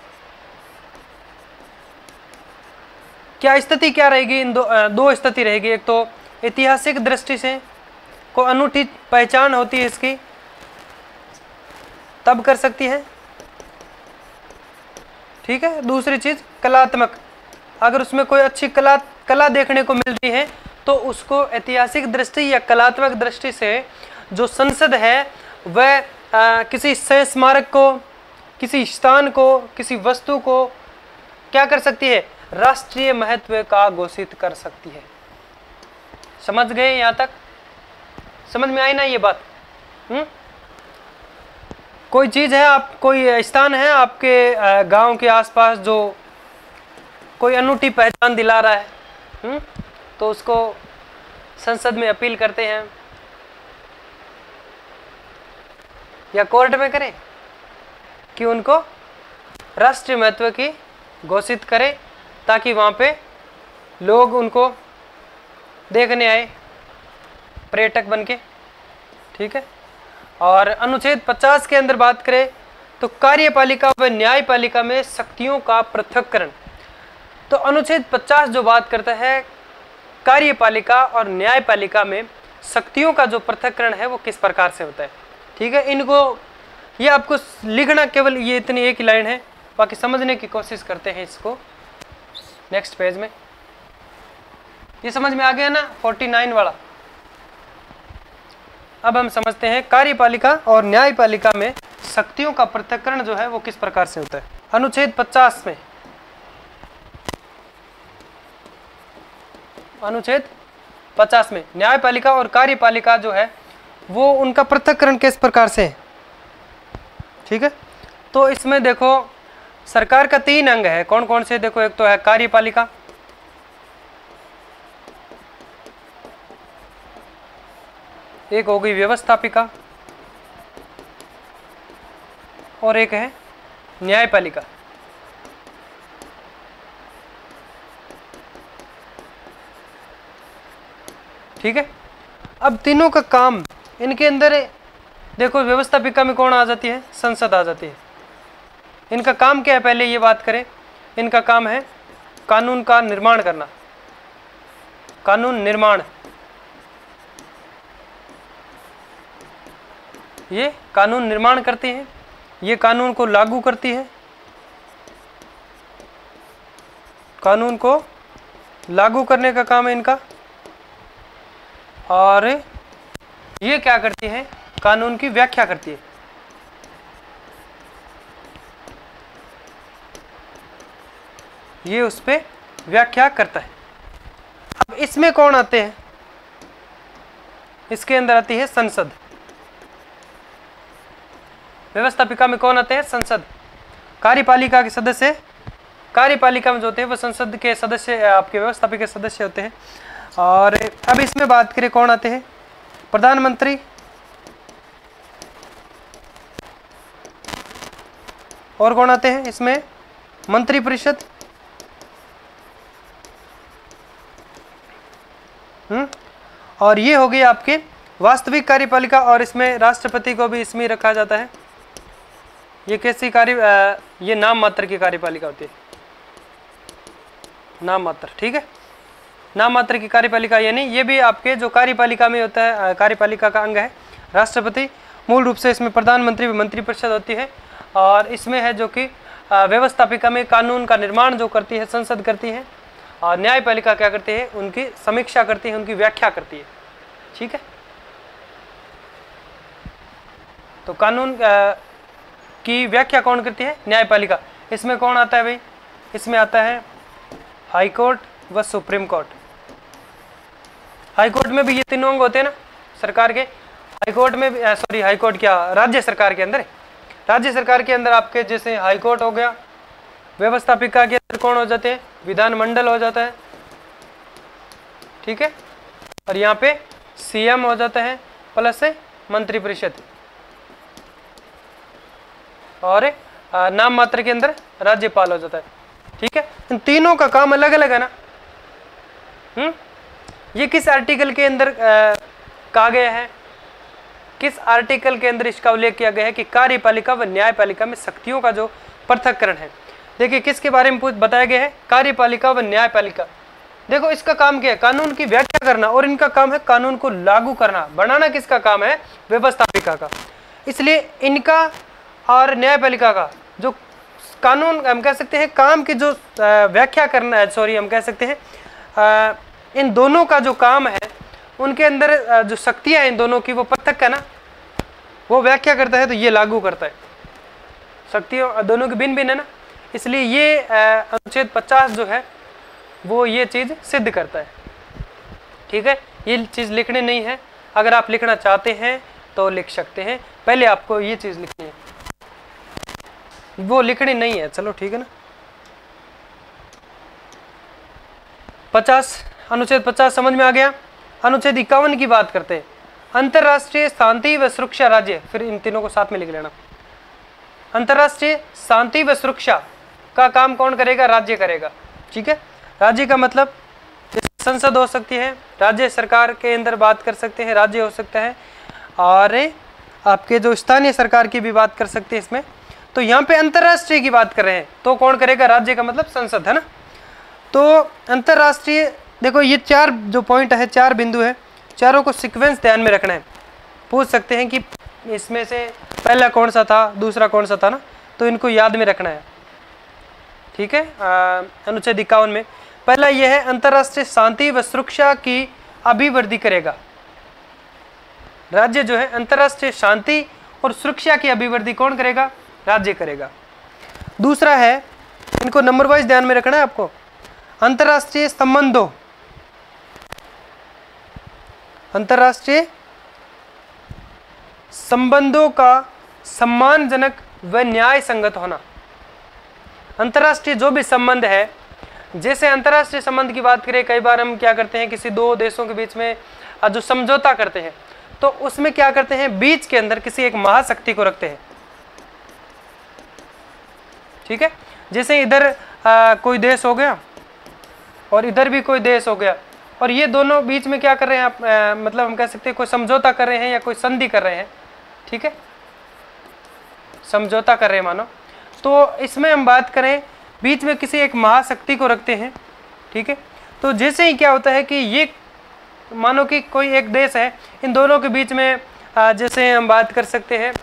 Speaker 1: क्या स्थिति क्या रहेगी? इन दो स्थिति रहेगी। एक तो ऐतिहासिक दृष्टि से को अनूठी पहचान होती है इसकी, तब कर सकती है। ठीक है, दूसरी चीज कलात्मक, अगर उसमें कोई अच्छी कला देखने को मिलती है तो उसको ऐतिहासिक दृष्टि या कलात्मक दृष्टि से जो संसद है वह किसी स्मारक को, किसी स्थान को, किसी वस्तु को क्या कर सकती है? राष्ट्रीय महत्व का घोषित कर सकती है। समझ गए? यहाँ तक समझ में आई ना ये बात? कोई चीज है, आप कोई स्थान है आपके गांव के आसपास जो कोई अनूठी पहचान दिला रहा है, तो उसको संसद में अपील करते हैं या कोर्ट में करें कि उनको राष्ट्रीय महत्व की घोषित करें ताकि वहाँ पे लोग उनको देखने आए पर्यटक बन के। ठीक है, और अनुच्छेद 50 के अंदर बात करें तो कार्यपालिका व न्यायपालिका में शक्तियों का पृथक्करण। तो अनुच्छेद 50 जो बात करता है कार्यपालिका और न्यायपालिका में शक्तियों का जो पृथक्करण है वो किस प्रकार से होता है। ठीक है, इनको ये आपको लिखना केवल ये इतनी एक ही लाइन है, बाकी समझने की कोशिश करते हैं इसको नेक्स्ट पेज में। ये समझ में आ गया ना 49 वाला? अब हम समझते हैं कार्यपालिका और न्यायपालिका में शक्तियों का पृथक्करण जो है वो किस प्रकार से होता है। अनुच्छेद 50 में, अनुच्छेद 50 में न्यायपालिका और कार्यपालिका जो है वो उनका पृथक्करण किस प्रकार से है। ठीक है, तो इसमें देखो सरकार का 3 अंग है। कौन कौन से? देखो एक तो है कार्यपालिका, एक हो गई व्यवस्थापिका और एक है न्यायपालिका। ठीक है, अब तीनों का काम इनके अंदर देखो व्यवस्थापिका में कौन आ जाती है? संसद आ जाती है। इनका काम क्या है पहले ये बात करें। इनका काम है कानून का निर्माण करना, कानून निर्माण। ये कानून निर्माण करती है, ये कानून को लागू करती है, कानून को लागू करने का काम है इनका, और ये क्या करती है? कानून की व्याख्या करती है। ये उस पे व्याख्या करता है। अब इसमें कौन आते हैं? इसके अंदर आती है संसद। व्यवस्थापिका में कौन आते हैं? संसद। कार्यपालिका के सदस्य, कार्यपालिका में जो होते हैं वो संसद के सदस्य, आपके व्यवस्थापिका के सदस्य होते हैं। और अब इसमें बात करें कौन आते हैं? प्रधानमंत्री, और कौन आते हैं इसमें? मंत्रिपरिषद, और ये हो गई आपके वास्तविक कार्यपालिका, और इसमें राष्ट्रपति को भी इसमें रखा जाता है। ये कैसी ये नाम मात्र की कार्यपालिका होती है, नाम मात्र, ठीक है। नाम मात्र की कार्यपालिका यानी ये भी आपके जो कार्यपालिका में होता है, कार्यपालिका का अंग है राष्ट्रपति। मूल रूप से इसमें प्रधानमंत्री मंत्रिपरिषद होती है, और इसमें है जो कि व्यवस्थापिका में कानून का निर्माण जो करती है संसद करती है, और न्यायपालिका क्या करती है, उनकी समीक्षा करती है, उनकी व्याख्या करती है, ठीक है। तो कानून की व्याख्या कौन करती है, न्यायपालिका। इसमें कौन आता है भाई, इसमें आता है हाई कोर्ट व सुप्रीम कोर्ट। हाई कोर्ट में भी ये तीनों अंग होते हैं ना सरकार के। हाई कोर्ट में सॉरी हाई कोर्ट क्या, राज्य सरकार के अंदर, राज्य सरकार के अंदर आपके जैसे हाई कोर्ट हो गया, व्यवस्थापिका के अंदर कौन हो जाते हैं, विधानमंडल हो जाता है, ठीक है। और यहाँ पे सीएम हो जाता है प्लस से मंत्रिपरिषद, और नाम मात्र के अंदर राज्यपाल हो जाता है, ठीक है। इन तीनों का काम अलग अलग है ना। ये किस आर्टिकल के अंदर कहा गया है, किस आर्टिकल के अंदर इसका उल्लेख किया गया है कि कार्यपालिका व न्यायपालिका में शक्तियों का जो पृथक्करण है। देखिए किसके बारे में बताया गया है, कार्यपालिका व न्यायपालिका। देखो इसका काम क्या है, कानून की व्याख्या करना, और इनका काम है कानून को लागू करना, बनाना किसका काम है, व्यवस्थापिका का। इसलिए इनका और न्यायपालिका का जो कानून हम कह सकते हैं काम की जो व्याख्या करना है, सॉरी हम कह सकते हैं इन दोनों का जो काम है, उनके अंदर जो शक्तियां हैं इन दोनों की वो पृथक है ना, वो व्याख्या करता है तो ये लागू करता है। शक्तियों दोनों की भिन्न भिन्न है ना, इसलिए ये अनुच्छेद 50 जो है वो ये चीज सिद्ध करता है, ठीक है। ये चीज लिखनी नहीं है, अगर आप लिखना चाहते हैं तो लिख सकते हैं, पहले आपको ये चीज लिखनी है, वो लिखनी नहीं है, चलो ठीक है ना। 50 अनुच्छेद 50 समझ में आ गया। अनुच्छेद 51 की बात करते हैं, अंतरराष्ट्रीय शांति व सुरक्षा राज्य, फिर इन तीनों को साथ में लिख लेना। अंतरराष्ट्रीय शांति व सुरक्षा का काम कौन करेगा, राज्य करेगा, ठीक है। राज्य का मतलब संसद हो सकती है, राज्य सरकार के अंदर बात कर सकते हैं, राज्य हो सकता है, और आपके जो स्थानीय सरकार की भी बात कर सकते हैं इसमें। तो यहाँ पे अंतरराष्ट्रीय की बात कर रहे हैं तो कौन करेगा, राज्य का मतलब संसद है ना। तो अंतरराष्ट्रीय देखो ये 4 जो पॉइंट है, 4 बिंदु है, चारों को सीक्वेंस ध्यान में रखना है। पूछ सकते हैं कि इसमें से पहला कौन सा था, दूसरा कौन सा था ना, तो इनको याद में रखना है, ठीक है। अनुच्छेद 51 में पहला यह है, अंतरराष्ट्रीय शांति व सुरक्षा की अभिवृद्धि करेगा। राज्य जो है अंतरराष्ट्रीय शांति और सुरक्षा की अभिवृद्धि कौन करेगा, राज्य करेगा। दूसरा है, इनको नंबर वाइज ध्यान में रखना है आपको, अंतरराष्ट्रीय संबंधों, अंतरराष्ट्रीय संबंधों का सम्मानजनक व न्याय संगत होना। अंतरराष्ट्रीय जो भी संबंध है, जैसे अंतरराष्ट्रीय संबंध की बात करें, कई बार हम क्या करते हैं, किसी 2 देशों के बीच में जो समझौता करते हैं, तो उसमें क्या करते हैं, बीच के अंदर किसी एक महाशक्ति को रखते हैं, ठीक है। जैसे इधर कोई देश हो गया और इधर भी कोई देश हो गया, और ये दोनों बीच में क्या कर रहे हैं आप, मतलब हम कह सकते हैं कोई समझौता कर रहे हैं या कोई संधि कर रहे हैं, ठीक है, समझौता कर रहे हैं मानो। तो इसमें हम बात करें, बीच में किसी एक महाशक्ति को रखते हैं, ठीक है। तो जैसे ही क्या होता है कि ये मानो कि कोई एक देश है, इन दोनों के बीच में जैसे हम बात कर सकते हैं,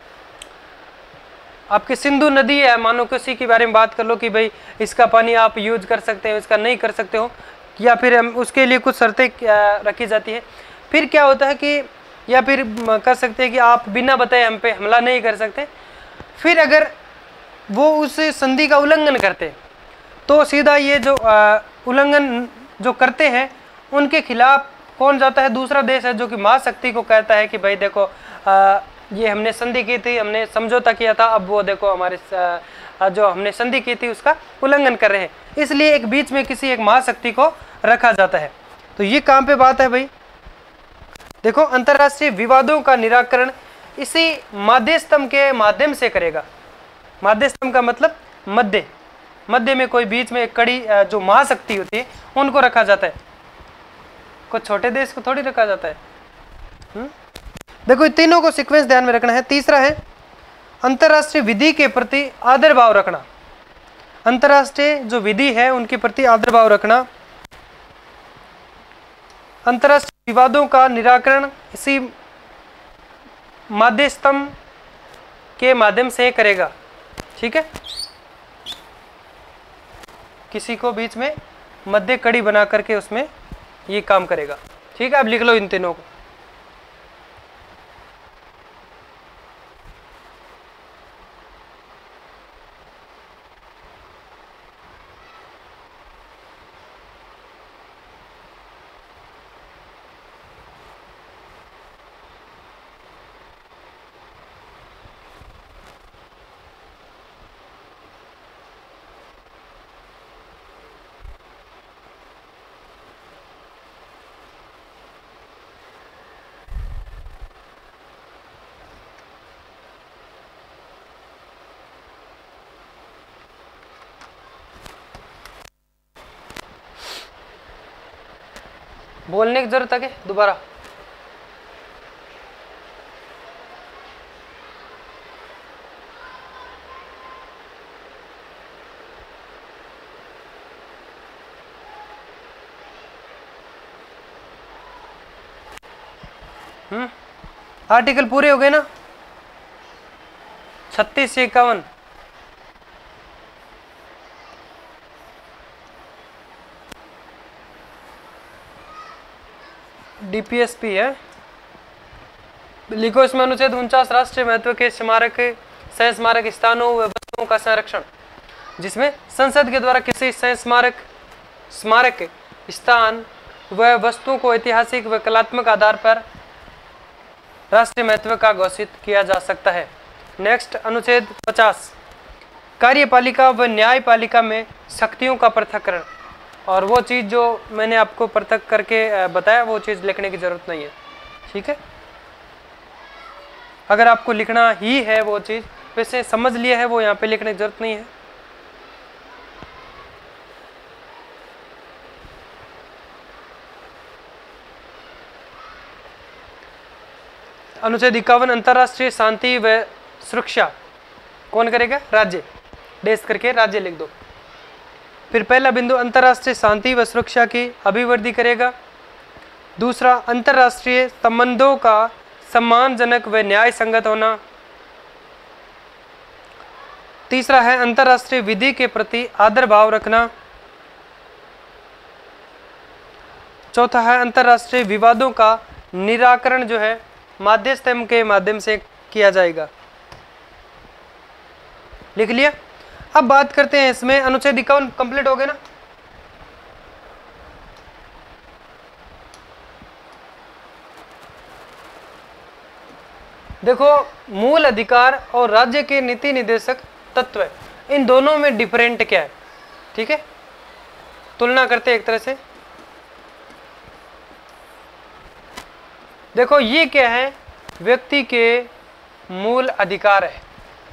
Speaker 1: आपकी सिंधु नदी है, मानो किसी के बारे में बात कर लो कि भाई इसका पानी आप यूज कर सकते हो, इसका नहीं कर सकते हो, या फिर हम उसके लिए कुछ शर्तें रखी जाती है। फिर क्या होता है कि या फिर कर सकते हैं कि आप बिना बताए हम पे हमला नहीं कर सकते। फिर अगर वो उस संधि का उल्लंघन करते तो सीधा ये जो उल्लंघन जो करते हैं उनके खिलाफ कौन जाता है, दूसरा देश है, जो कि महाशक्ति को कहता है कि भाई देखो ये हमने संधि की थी, हमने समझौता किया था, अब वो देखो हमारे जो हमने संधि की थी उसका उल्लंघन कर रहे हैं, इसलिए एक बीच में किसी एक महाशक्ति को रखा जाता है। तो ये काम पे बात है भाई। देखो अंतरराष्ट्रीय विवादों का निराकरण इसी मध्यस्थम के माध्यम से करेगा। मध्यस्थम का मतलब मध्य, मध्य में कोई बीच में एक कड़ी जो महाशक्ति होती है उनको रखा जाता है, कुछ छोटे देश को थोड़ी रखा जाता है। देखो तीनों को सीक्वेंस ध्यान में रखना है। तीसरा है अंतर्राष्ट्रीय विधि के प्रति आदर भाव रखना, अंतर्राष्ट्रीय जो विधि है उनके प्रति आदर भाव रखना, अंतर्राष्ट्रीय विवादों का निराकरण इसी मध्यस्थम के माध्यम से करेगा। ठीक है, किसी को बीच में मध्य कड़ी बना करके उसमें ये काम करेगा। ठीक है, अब लिख लो इन तीनों को। बोलने की जरूरत है दोबारा? आर्टिकल पूरे हो गए ना? 36 से 51। डीपीएसपी है, लिखो इसमें अनुच्छेद 49 राष्ट्रीय महत्व के स्मारक सह स्मारक स्थानों व वस्तुओं का संरक्षण, जिसमें संसद के द्वारा किसी सह स्मारक स्थान व वस्तुओं को ऐतिहासिक व कलात्मक आधार पर राष्ट्रीय महत्व का घोषित किया जा सकता है। नेक्स्ट, अनुच्छेद 50 कार्यपालिका व न्यायपालिका में शक्तियों का पृथक्करण, और वो चीज़ जो मैंने आपको पृथक करके बताया वो चीज़ लिखने की जरूरत नहीं है। ठीक है, अगर आपको लिखना ही है वो चीज़, वैसे समझ लिया है वो यहाँ पे लिखने की जरूरत नहीं है। अनुच्छेद 51 अंतर्राष्ट्रीय शांति व सुरक्षा कौन करेगा? राज्य, डेस्क करके राज्य लिख दो। फिर पहला बिंदु अंतर्राष्ट्रीय शांति व सुरक्षा की अभिवृद्धि करेगा। दूसरा, अंतर्राष्ट्रीय संबंधों का सम्मानजनक व न्याय संगत होना। तीसरा है अंतर्राष्ट्रीय विधि के प्रति आदर भाव रखना। चौथा है अंतर्राष्ट्रीय विवादों का निराकरण जो है मध्यस्थम के माध्यम से किया जाएगा। लिख लिया? अब बात करते हैं इसमें, अनुच्छेद 51 कंप्लीट हो गया ना? देखो, मूल अधिकार और राज्य के नीति निर्देशक तत्व, इन दोनों में डिफरेंट क्या है? ठीक है, तुलना करते हैं एक तरह से। देखो, ये क्या है? व्यक्ति के मूल अधिकार है।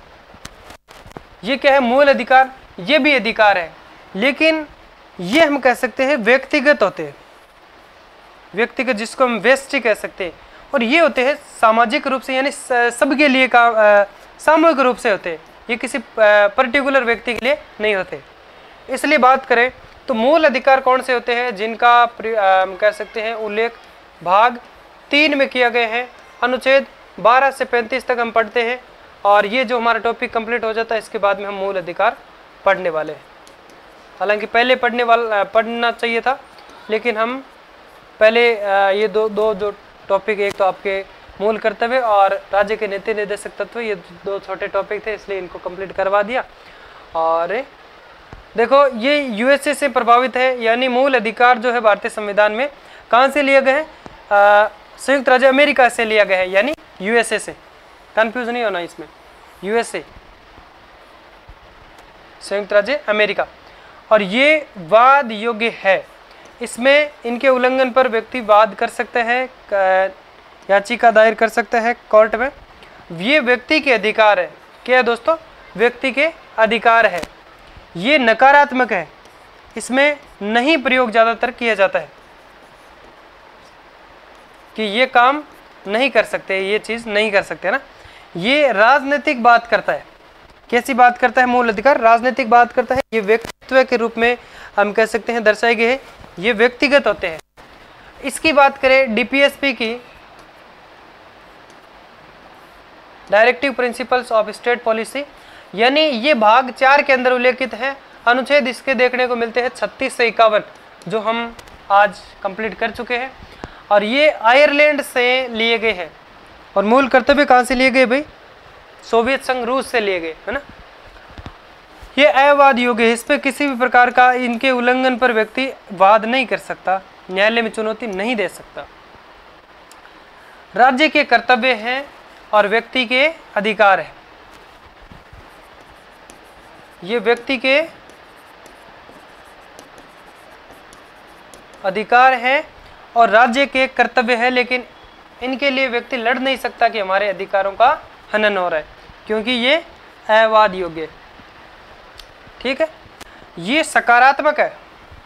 Speaker 1: ये क्या है? मूल अधिकार। ये भी अधिकार है, लेकिन ये हम कह सकते हैं व्यक्तिगत होते हैं, व्यक्तिगत, जिसको हम व्यष्टि कह सकते हैं। और ये होते हैं सामाजिक रूप से, यानी सबके लिए सामूहिक रूप से होते हैं, ये किसी पर्टिकुलर व्यक्ति के लिए नहीं होते। इसलिए बात करें तो मूल अधिकार कौन से होते हैं? जिनका कह सकते हैं उल्लेख भाग 3 में किया गया है। अनुच्छेद 12 से 35 तक हम पढ़ते हैं, और ये जो हमारा टॉपिक कंप्लीट हो जाता है इसके बाद में हम मूल अधिकार पढ़ने वाले हैं। हालांकि पहले पढ़ना चाहिए था, लेकिन हम पहले ये दो जो टॉपिक, एक तो आपके मूल कर्तव्य और राज्य के नीति निर्देशक तत्व, ये 2 छोटे टॉपिक थे, इसलिए इनको कंप्लीट करवा दिया। और देखो, ये यूएसए से प्रभावित है, यानी मूल अधिकार जो है भारतीय संविधान में कहाँ से लिए गए हैं? संयुक्त राज्य अमेरिका से लिया गया है, यानी यूएसए से। कंफ्यूज नहीं होना इसमें, यूएसए, संयुक्त राज्य अमेरिका। और ये वाद योग्य है, इसमें इनके उल्लंघन पर व्यक्ति वाद कर सकते हैं, याचिका दायर कर सकते हैं कोर्ट में। ये व्यक्ति के अधिकार है। क्या है दोस्तों? व्यक्ति के अधिकार है। ये नकारात्मक है, इसमें नहीं प्रयोग ज़्यादातर किया जाता है कि ये काम नहीं कर सकते, ये चीज़ नहीं कर सकते ना। ये राजनीतिक बात करता है। कैसी बात करता है? मूल अधिकार राजनीतिक बात करता है। ये व्यक्तित्व के रूप में हम कह सकते हैं दर्शाए गए हैं, ये व्यक्तिगत होते हैं। इसकी बात करें डीपीएसपी की, directive principles of state policy, यानी ये भाग 4 के अंदर उल्लेखित है। अनुच्छेद इसके देखने को मिलते हैं 36 से 51, जो हम आज कंप्लीट कर चुके हैं, और ये आयरलैंड से लिए गए हैं। और मूल कर्तव्य कहाँ से लिए गए भाई? सोवियत संघ रूस से लिए गए, है ना। ये अवाद योग्य है, इस पर किसी भी प्रकार का इनके उल्लंघन पर व्यक्ति वाद नहीं कर सकता, न्यायालय में चुनौती नहीं दे सकता। राज्य के कर्तव्य हैं और व्यक्ति के अधिकार है। ये व्यक्ति के अधिकार है और राज्य के कर्तव्य है, लेकिन इनके लिए व्यक्ति लड़ नहीं सकता कि हमारे अधिकारों का हनन हो रहा है, क्योंकि ये अवाद योग्य है। ठीक है, ये सकारात्मक है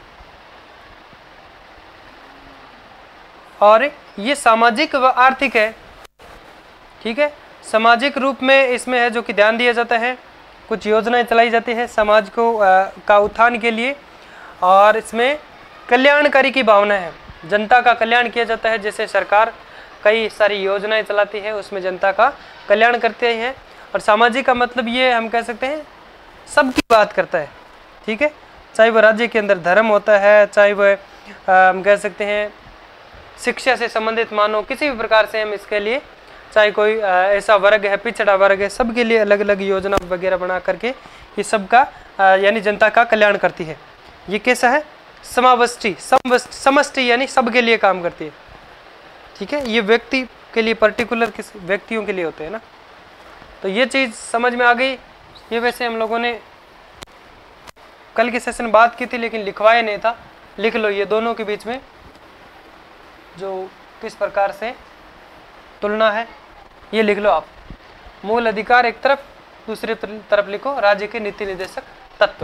Speaker 1: और ये सामाजिक व आर्थिक है। ठीक है, सामाजिक रूप में इसमें है जो कि ध्यान दिया जाता है, कुछ योजनाएं चलाई जाती है समाज को का उत्थान के लिए, और इसमें कल्याणकारी की भावना है, जनता का कल्याण किया जाता है। जैसे सरकार कई सारी योजनाएं चलाती है, उसमें जनता का कल्याण करते हैं। और सामाजिक का मतलब ये हम कह सकते हैं सबकी बात करता है। ठीक है, चाहे वह राज्य के अंदर धर्म होता है, चाहे वह हम कह सकते हैं शिक्षा से संबंधित मानो किसी भी प्रकार से हम इसके लिए, चाहे कोई ऐसा वर्ग है, पिछड़ा वर्ग है, सबके लिए अलग अलग योजना वगैरह बना करके ये सबका यानी जनता का कल्याण करती है। ये कैसा है? समावष्टि, समष्टि, यानी सबके लिए काम करती है। ठीक है, ये व्यक्ति के लिए, पर्टिकुलर किस व्यक्तियों के लिए होते हैं ना। तो ये चीज़ समझ में आ गई। ये वैसे हम लोगों ने कल के सेशन में बात की थी, लेकिन लिखवाया नहीं था। लिख लो, ये दोनों के बीच में जो किस प्रकार से तुलना है ये लिख लो आप। मूल अधिकार एक तरफ, दूसरी तरफ लिखो राज्य के नीति निर्देशक तत्व।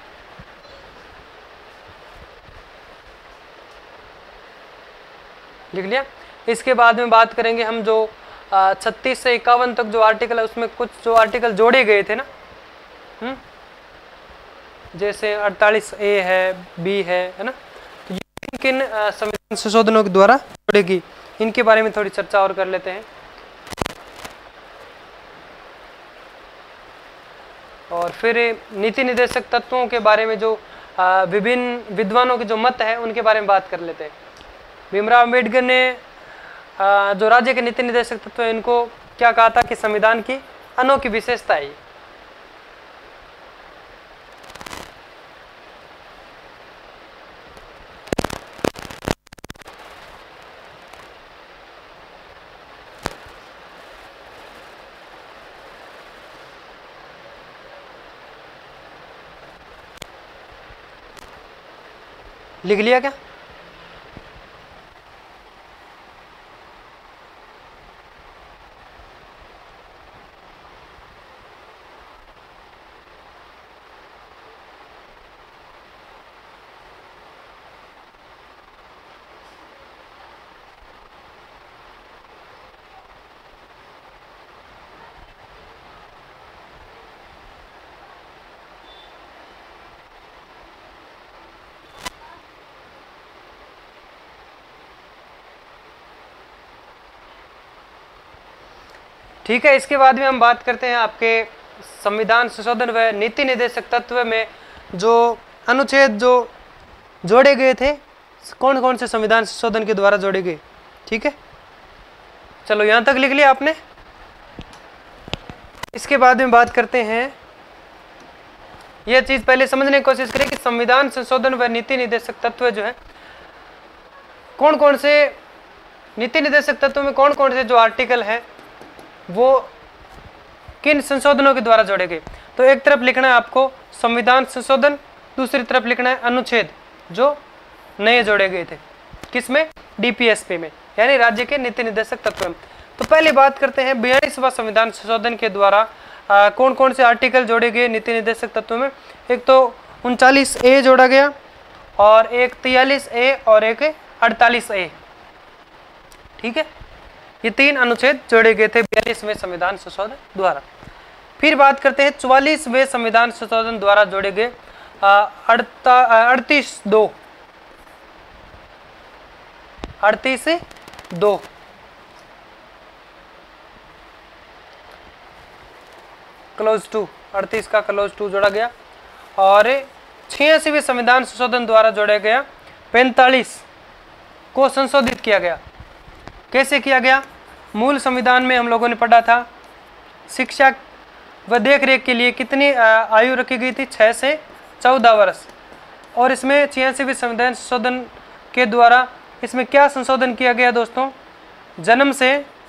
Speaker 1: लिख लिया। इसके बाद में बात करेंगे हम जो 36 से 51 तक जो आर्टिकल है, उसमें कुछ जो आर्टिकल जोड़े गए थे ना, जैसे 48A है, B है ना, तो ये किन संविधान संशोधनों के द्वारा जोड़ेगी, इनके बारे में थोड़ी चर्चा और कर लेते हैं। और फिर नीति निर्देशक तत्वों के बारे में जो विभिन्न विद्वानों के जो मत है उनके बारे में बात कर लेते हैं। भीमराव अम्बेडकर ने जो राज्य के नीति निर्देशक तत्व है इनको क्या कहा था कि संविधान की अनोखी विशेषता है। लिख लिया क्या? ठीक है, इसके बाद में हम बात करते हैं आपके संविधान संशोधन व नीति निर्देशक तत्व में जो अनुच्छेद जो जोड़े गए थे, कौन कौन से संविधान संशोधन के द्वारा जोड़े गए। ठीक है, चलो यहाँ तक लिख लिया आपने। इसके बाद में बात करते हैं, यह चीज पहले समझने की कोशिश करें कि संविधान संशोधन व नीति निर्देशक तत्व जो है, कौन कौन से नीति निर्देशक तत्व में कौन कौन से जो आर्टिकल है वो किन संशोधनों के द्वारा जोड़े गए। तो एक तरफ लिखना है आपको संविधान संशोधन, दूसरी तरफ लिखना है अनुच्छेद जो नए जोड़े गए थे, किसमें? डीपीएसपी में, यानी राज्य के नीति निर्देशक तत्व में। तो पहले बात करते हैं 42वां संविधान संशोधन के द्वारा कौन कौन से आर्टिकल जोड़े गए नीति निर्देशक तत्व में। एक तो 39A जोड़ा गया, और एक 43A और एक 48A। ठीक है, ये 3 अनुच्छेद जोड़े गए थे 42वें संविधान संशोधन द्वारा। फिर बात करते हैं 44वें संविधान संशोधन द्वारा जोड़े गए 38(2) क्लोज 2, 38 का क्लोज 2 जोड़ा गया। और 86वें संविधान संशोधन द्वारा जोड़ा गया 45 को संशोधित किया गया। कैसे किया गया? मूल संविधान में हम लोगों ने पढ़ा था शिक्षा व देखरेख के लिए कितनी आयु रखी गई थी? 6 से 14 वर्ष। और इसमें 86वें संविधान संशोधन के द्वारा इसमें क्या संशोधन किया गया दोस्तों? जन्म से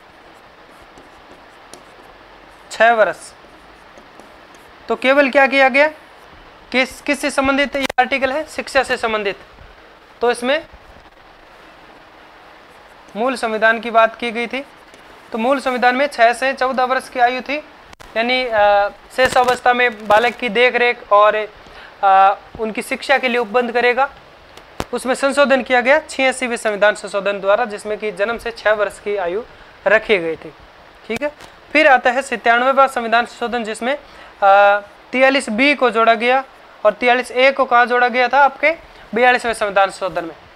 Speaker 1: 6 वर्ष। तो केवल क्या किया गया? किससे संबंधित ये आर्टिकल है? शिक्षा से संबंधित। तो इसमें मूल संविधान की बात की गई थी। तो मूल संविधान में 6 से 14 वर्ष की आयु थी, यानी शेष अवस्था में बालक की देखरेख और उनकी शिक्षा के लिए उपबंध करेगा। उसमें संशोधन किया गया 86वें संविधान संशोधन द्वारा, जिसमें कि जन्म से 6 वर्ष की आयु रखी गई थी। ठीक है। फिर आता है 97वां संविधान संशोधन, जिसमें 43B को जोड़ा गया। और 43A को कहाँ जोड़ा गया था? आपके 42वें संविधान संशोधन में।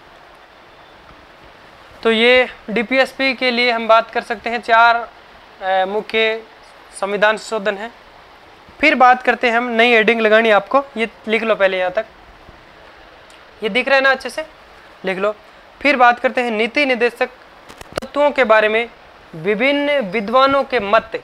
Speaker 1: तो ये DPSP के लिए हम बात कर सकते हैं 4 मुख्य संविधान संशोधन है। फिर बात करते हैं हम, नई हेडिंग लगानी आपको, ये लिख लो पहले, यहाँ तक ये दिख रहा है ना, अच्छे से लिख लो। फिर बात करते हैं नीति निर्देशक तत्वों के बारे में विभिन्न विद्वानों के मत।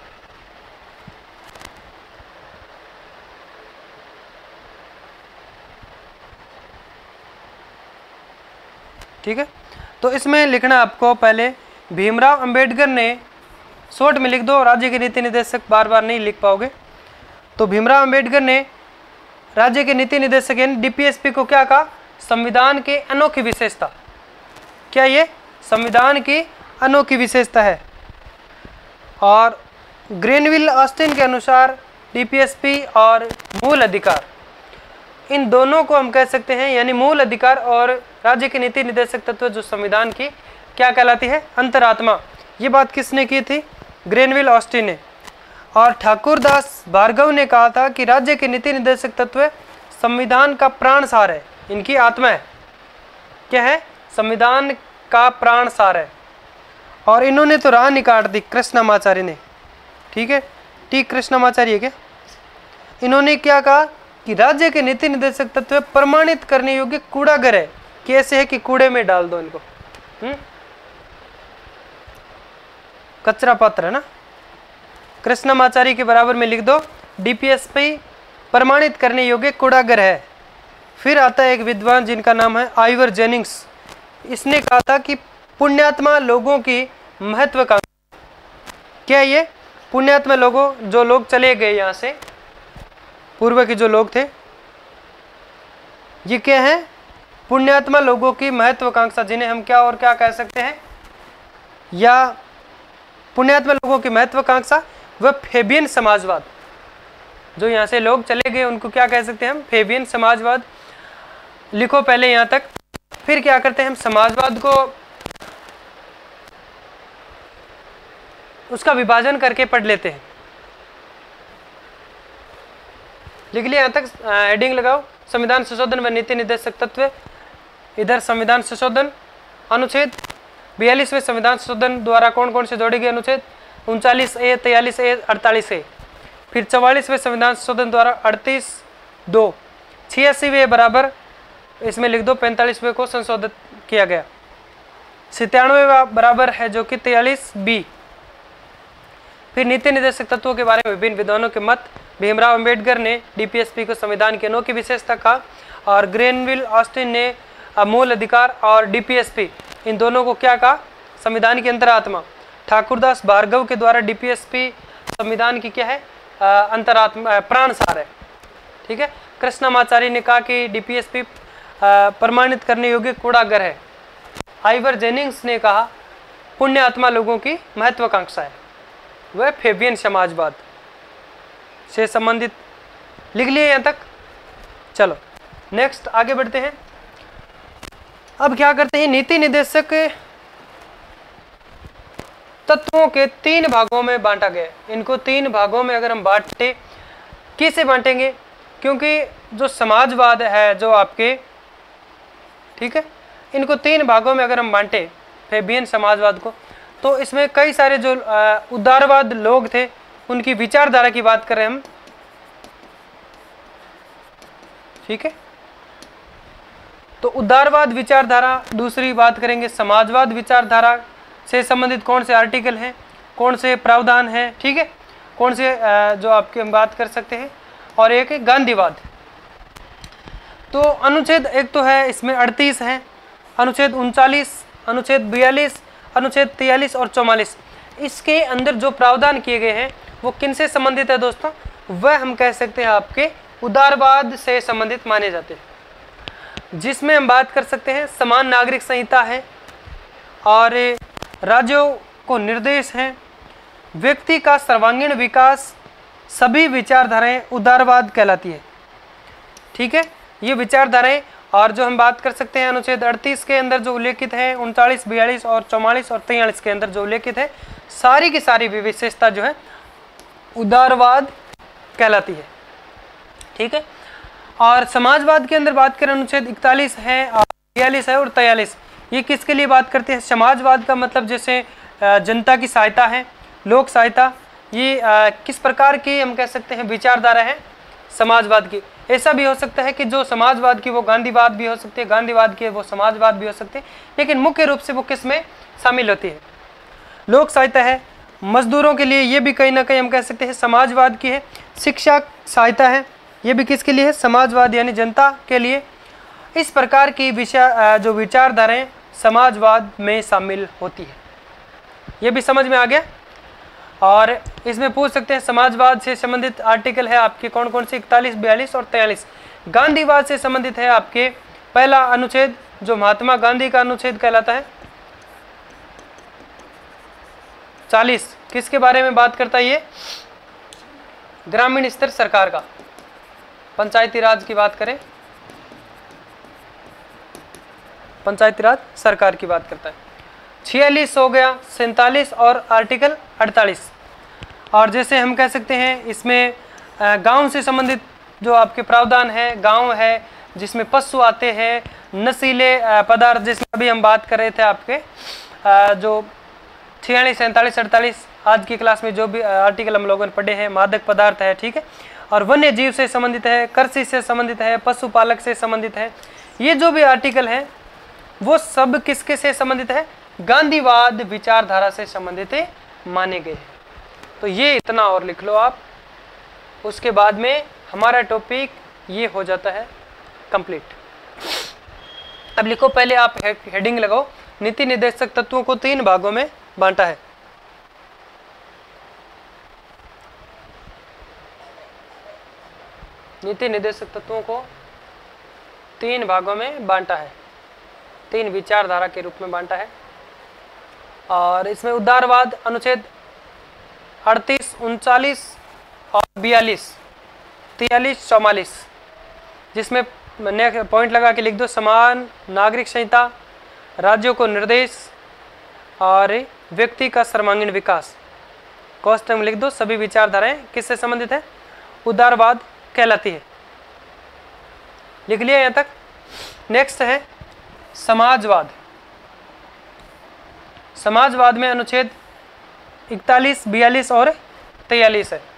Speaker 1: ठीक है। तो इसमें लिखना आपको पहले, भीमराव अंबेडकर ने, शॉर्ट में लिख दो, राज्य के नीति निर्देशक बार बार नहीं लिख पाओगे। तो भीमराव अंबेडकर ने राज्य के नीति निर्देशक यानी DPSP को क्या कहा? संविधान की अनोखी विशेषता। क्या ये संविधान की अनोखी विशेषता है? और ग्रेनविल ऑस्टिन के अनुसार DPSP और मूल अधिकार, इन दोनों को हम कह सकते हैं, यानी मूल अधिकार और राज्य के नीति निर्देशक तत्व जो संविधान की क्या कहलाती है? अंतरात्मा। ये बात किसने की थी? ग्रेनविल ऑस्टिन ने। और ठाकुरदास भार्गव ने कहा था कि राज्य के नीति निर्देशक तत्व संविधान का प्राण सार है, इनकी आत्मा है। क्या है? संविधान का प्राण सार है। और इन्होंने तो राह निकाल दी, कृष्णमाचार्य ने। ठीक है, टी कृष्णमाचार्य क्या? इन्होंने क्या कहा कि राज्य के नीति निर्देशक तत्व प्रमाणित करने योग्य कूड़ागर है। कैसे है कि कूड़े में डाल दो इनको, कचरा पात्र है ना। कृष्णमाचार्य के बराबर में लिख दो, DPSP प्रमाणित करने योग्य कूड़ागर है। फिर आता है एक विद्वान जिनका नाम है आइवर जेनिंग्स। इसने कहा था कि पुण्यात्मा लोगों की महत्वाकांक्षा। क्या ये पुण्यात्मा लोगों, जो लोग चले गए यहाँ से, पूर्व के जो लोग थे, ये क्या है? पुण्यात्मा लोगों की महत्वाकांक्षा, जिन्हें हम क्या और क्या कह सकते हैं? या पुण्यात्मा लोगों की महत्वाकांक्षा व फेबियन समाजवाद। जो यहाँ से लोग चले गए उनको क्या कह सकते हैं हम? फेबियन समाजवाद। लिखो पहले यहाँ तक। फिर क्या करते हैं हम? समाजवाद को उसका विभाजन करके पढ़ लेते हैं। लिख लिया यहाँ तक? हेडिंग लगाओ, संविधान संशोधन व नीति निर्देशक तत्व। इधर संविधान संशोधन अनुच्छेद 42वें संविधान संशोधन द्वारा कौन कौन से जोड़े गए अनुच्छेद? 39A, 43A, 48A। फिर 44वें संविधान संशोधन द्वारा 38(2), 86वें बराबर इसमें लिख दो 45वें को संशोधित किया गया। 97वें बराबर है जो कि 43B। फिर नीति निर्देशक तत्वों के बारे में विभिन्न विद्वानों के मत। भीमराव अंबेडकर ने DPSP को संविधान की अनोखी विशेषता कहा, और ग्रेनविल ऑस्टिन ने मूल अधिकार और DPSP, इन दोनों को क्या कहा? संविधान की अंतरात्मा। ठाकुरदास भार्गव के द्वारा DPSP संविधान की क्या है? अंतरात्मा, प्राण सार है। ठीक है। कृष्णमाचार्य ने कहा कि DPSP प्रमाणित करने योग्य कूड़ागर है। आइवर जेनिंग्स ने कहा पुण्य आत्मा लोगों की महत्वाकांक्षा है, वह फेबियन समाजवाद से संबंधित। लिख लिए यहाँ तक? चलो नेक्स्ट आगे बढ़ते हैं। अब क्या करते हैं? नीति निर्देशक तत्वों के 3 भागों में बांटा गया है। इनको 3 भागों में अगर हम बांटे, कैसे बांटेंगे? क्योंकि जो समाजवाद है जो आपके, ठीक है, इनको 3 भागों में अगर हम बांटे फेबियन समाजवाद को, तो इसमें कई सारे जो उदारवाद लोग थे उनकी विचारधारा की बात कर रहे हैं हम, ठीक है। तो उदारवाद विचारधारा, दूसरी बात करेंगे समाजवाद विचारधारा से संबंधित कौन से आर्टिकल हैं, कौन से प्रावधान हैं, ठीक है, कौन से जो आपकी हम बात कर सकते हैं, और एक है गांधीवाद। तो अनुच्छेद एक तो है इसमें 38 है, अनुच्छेद 39, अनुच्छेद 42, अनुच्छेद 43 और 44। इसके अंदर जो प्रावधान किए गए हैं वो किन से संबंधित है दोस्तों? वह हम कह सकते हैं आपके उदारवाद से संबंधित माने जाते हैं, जिसमें हम बात कर सकते हैं समान नागरिक संहिता है, और राज्यों को निर्देश है, व्यक्ति का सर्वांगीण विकास, सभी विचारधाराएं उदारवाद कहलाती है, ठीक है, ये विचारधाराएं। और जो हम बात कर सकते हैं अनुच्छेद 38 के अंदर जो उल्लेखित है, 39, 42 और 44 और 43 के अंदर जो उल्लेखित है, सारी की सारी विशेषता जो है उदारवाद कहलाती है, ठीक है। और समाजवाद के अंदर बात करें अनुच्छेद 41 है, 42 है और 43, ये किसके लिए बात करते हैं? समाजवाद का मतलब जैसे जनता की सहायता है, लोक सहायता, ये किस प्रकार की हम कह सकते हैं विचारधारा है समाजवाद की। ऐसा भी हो सकता है कि जो समाजवाद की वो गांधीवाद भी हो सकती है, गांधीवाद की वो समाजवाद भी हो सकते हैं, लेकिन मुख्य रूप से वो किस में शामिल होती है? लोक सहायता है, मजदूरों के लिए, ये भी कहीं ना कहीं हम कह सकते हैं समाजवाद की है। शिक्षा सहायता है, ये भी किसके लिए है? समाजवाद यानी जनता के लिए। इस प्रकार की जो विचारधाराएं समाजवाद में शामिल होती है, ये भी समझ में आ गया। और इसमें पूछ सकते हैं समाजवाद से संबंधित आर्टिकल है आपके कौन कौन से? 41, 42 और 43। गांधीवाद से संबंधित है आपके पहला अनुच्छेद जो महात्मा गांधी का अनुच्छेद कहलाता है 40। किसके बारे में बात करता है ये? ग्रामीण स्तर सरकार का, पंचायती राज की बात करें, पंचायती राज सरकार की बात करता है। 46 हो गया, 47 और आर्टिकल 48। और जैसे हम कह सकते हैं इसमें गांव से संबंधित जो आपके प्रावधान है, गांव है जिसमें पशु आते हैं, नशीले पदार्थ जिसमें अभी हम बात कर रहे थे आपके जो 46, 47, 48 आज की क्लास में जो भी आर्टिकल हम लोगों ने पढ़े हैं, मादक पदार्थ है, ठीक है, और वन्य जीव से संबंधित है, कृषि से संबंधित है, पशुपालक से संबंधित है। ये जो भी आर्टिकल है वो सब किसके से संबंधित है? गांधीवाद विचारधारा से संबंधित माने गए। तो ये इतना और लिख लो आप, उसके बाद में हमारा टॉपिक ये हो जाता है कंप्लीट। अब लिखो, पहले आप हेडिंग लगाओ, नीति निर्देशक तत्वों को 3 भागों में बांटा है। नीति निर्देशक तत्वों को 3 भागों में बांटा है, 3 विचारधारा के रूप में बांटा है। और इसमें उदारवाद अनुच्छेद 38, 39 और 42, 43, 44, जिसमें नेक्स्ट पॉइंट लगा के लिख दो समान नागरिक संहिता, राज्यों को निर्देश और व्यक्ति का सर्वांगीण विकास। कॉस्ट में लिख दो सभी विचारधाराएं किससे संबंधित है? उदारवाद कहलाती है। लिख लिया यहाँ तक। नेक्स्ट है समाजवाद। समाजवाद में अनुच्छेद 41, 42 और 43 है,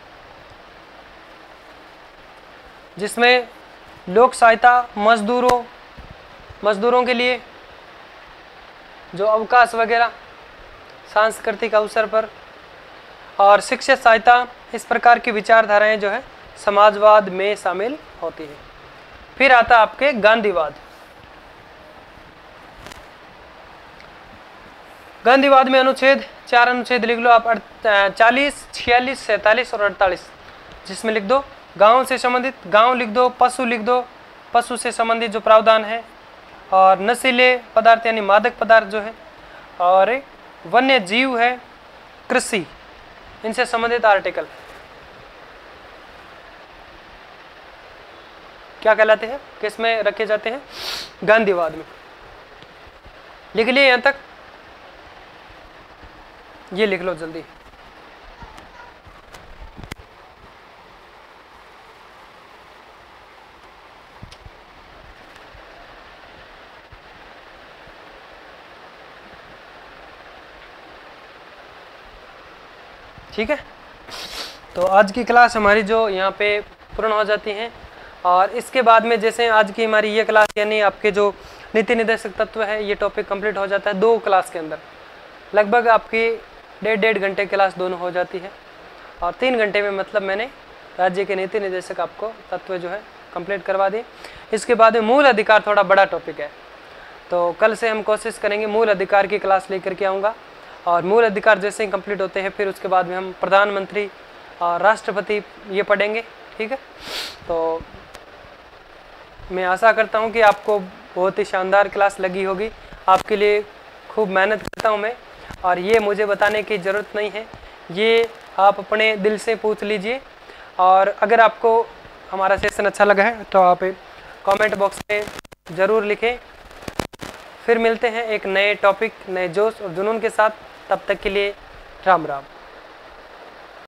Speaker 1: जिसमें लोक सहायता, मजदूरों के लिए जो अवकाश वगैरह सांस्कृतिक अवसर पर, और शिक्षा सहायता, इस प्रकार की विचारधाराएं जो है समाजवाद में शामिल होती है। फिर आता आपके गांधीवाद। गांधीवाद में अनुच्छेद 4 अनुच्छेद लिख लो आप, 40, 46, 47 और 48, जिसमें लिख दो गांव से संबंधित, गांव लिख दो, पशु लिख दो, पशु से संबंधित जो प्रावधान है, और नशीले पदार्थ यानी मादक पदार्थ जो है, और वन्य जीव है, कृषि, इनसे संबंधित आर्टिकल क्या कहलाते हैं, किसमें रखे जाते हैं? गांधीवाद में। लिख लिए यहाँ तक। ये लिख लो जल्दी। ठीक है, तो आज की क्लास हमारी जो यहाँ पे पूर्ण हो जाती है। और इसके बाद में जैसे आज की हमारी ये क्लास यानी आपके जो नीति निर्देशक तत्व है ये टॉपिक कंप्लीट हो जाता है 2 क्लास के अंदर। लगभग आपकी 1.5 घंटे क्लास दोनों हो जाती है और 3 घंटे में मतलब मैंने राज्य के नीति निर्देशक आपको तत्व जो है कंप्लीट करवा दिए। इसके बाद में मूल अधिकार थोड़ा बड़ा टॉपिक है, तो कल से हम कोशिश करेंगे मूल अधिकार की क्लास लेकर के आऊँगा। और मूल अधिकार जैसे ही कंप्लीट होते हैं फिर उसके बाद में हम प्रधानमंत्री और राष्ट्रपति ये पढ़ेंगे। ठीक है, तो मैं आशा करता हूँ कि आपको बहुत ही शानदार क्लास लगी होगी। आपके लिए खूब मेहनत करता हूँ मैं, और ये मुझे बताने की ज़रूरत नहीं है, ये आप अपने दिल से पूछ लीजिए। और अगर आपको हमारा सेशन अच्छा लगा है तो आप कमेंट बॉक्स में ज़रूर लिखें। फिर मिलते हैं एक नए टॉपिक, नए जोश और जुनून के साथ। तब तक के लिए राम राम।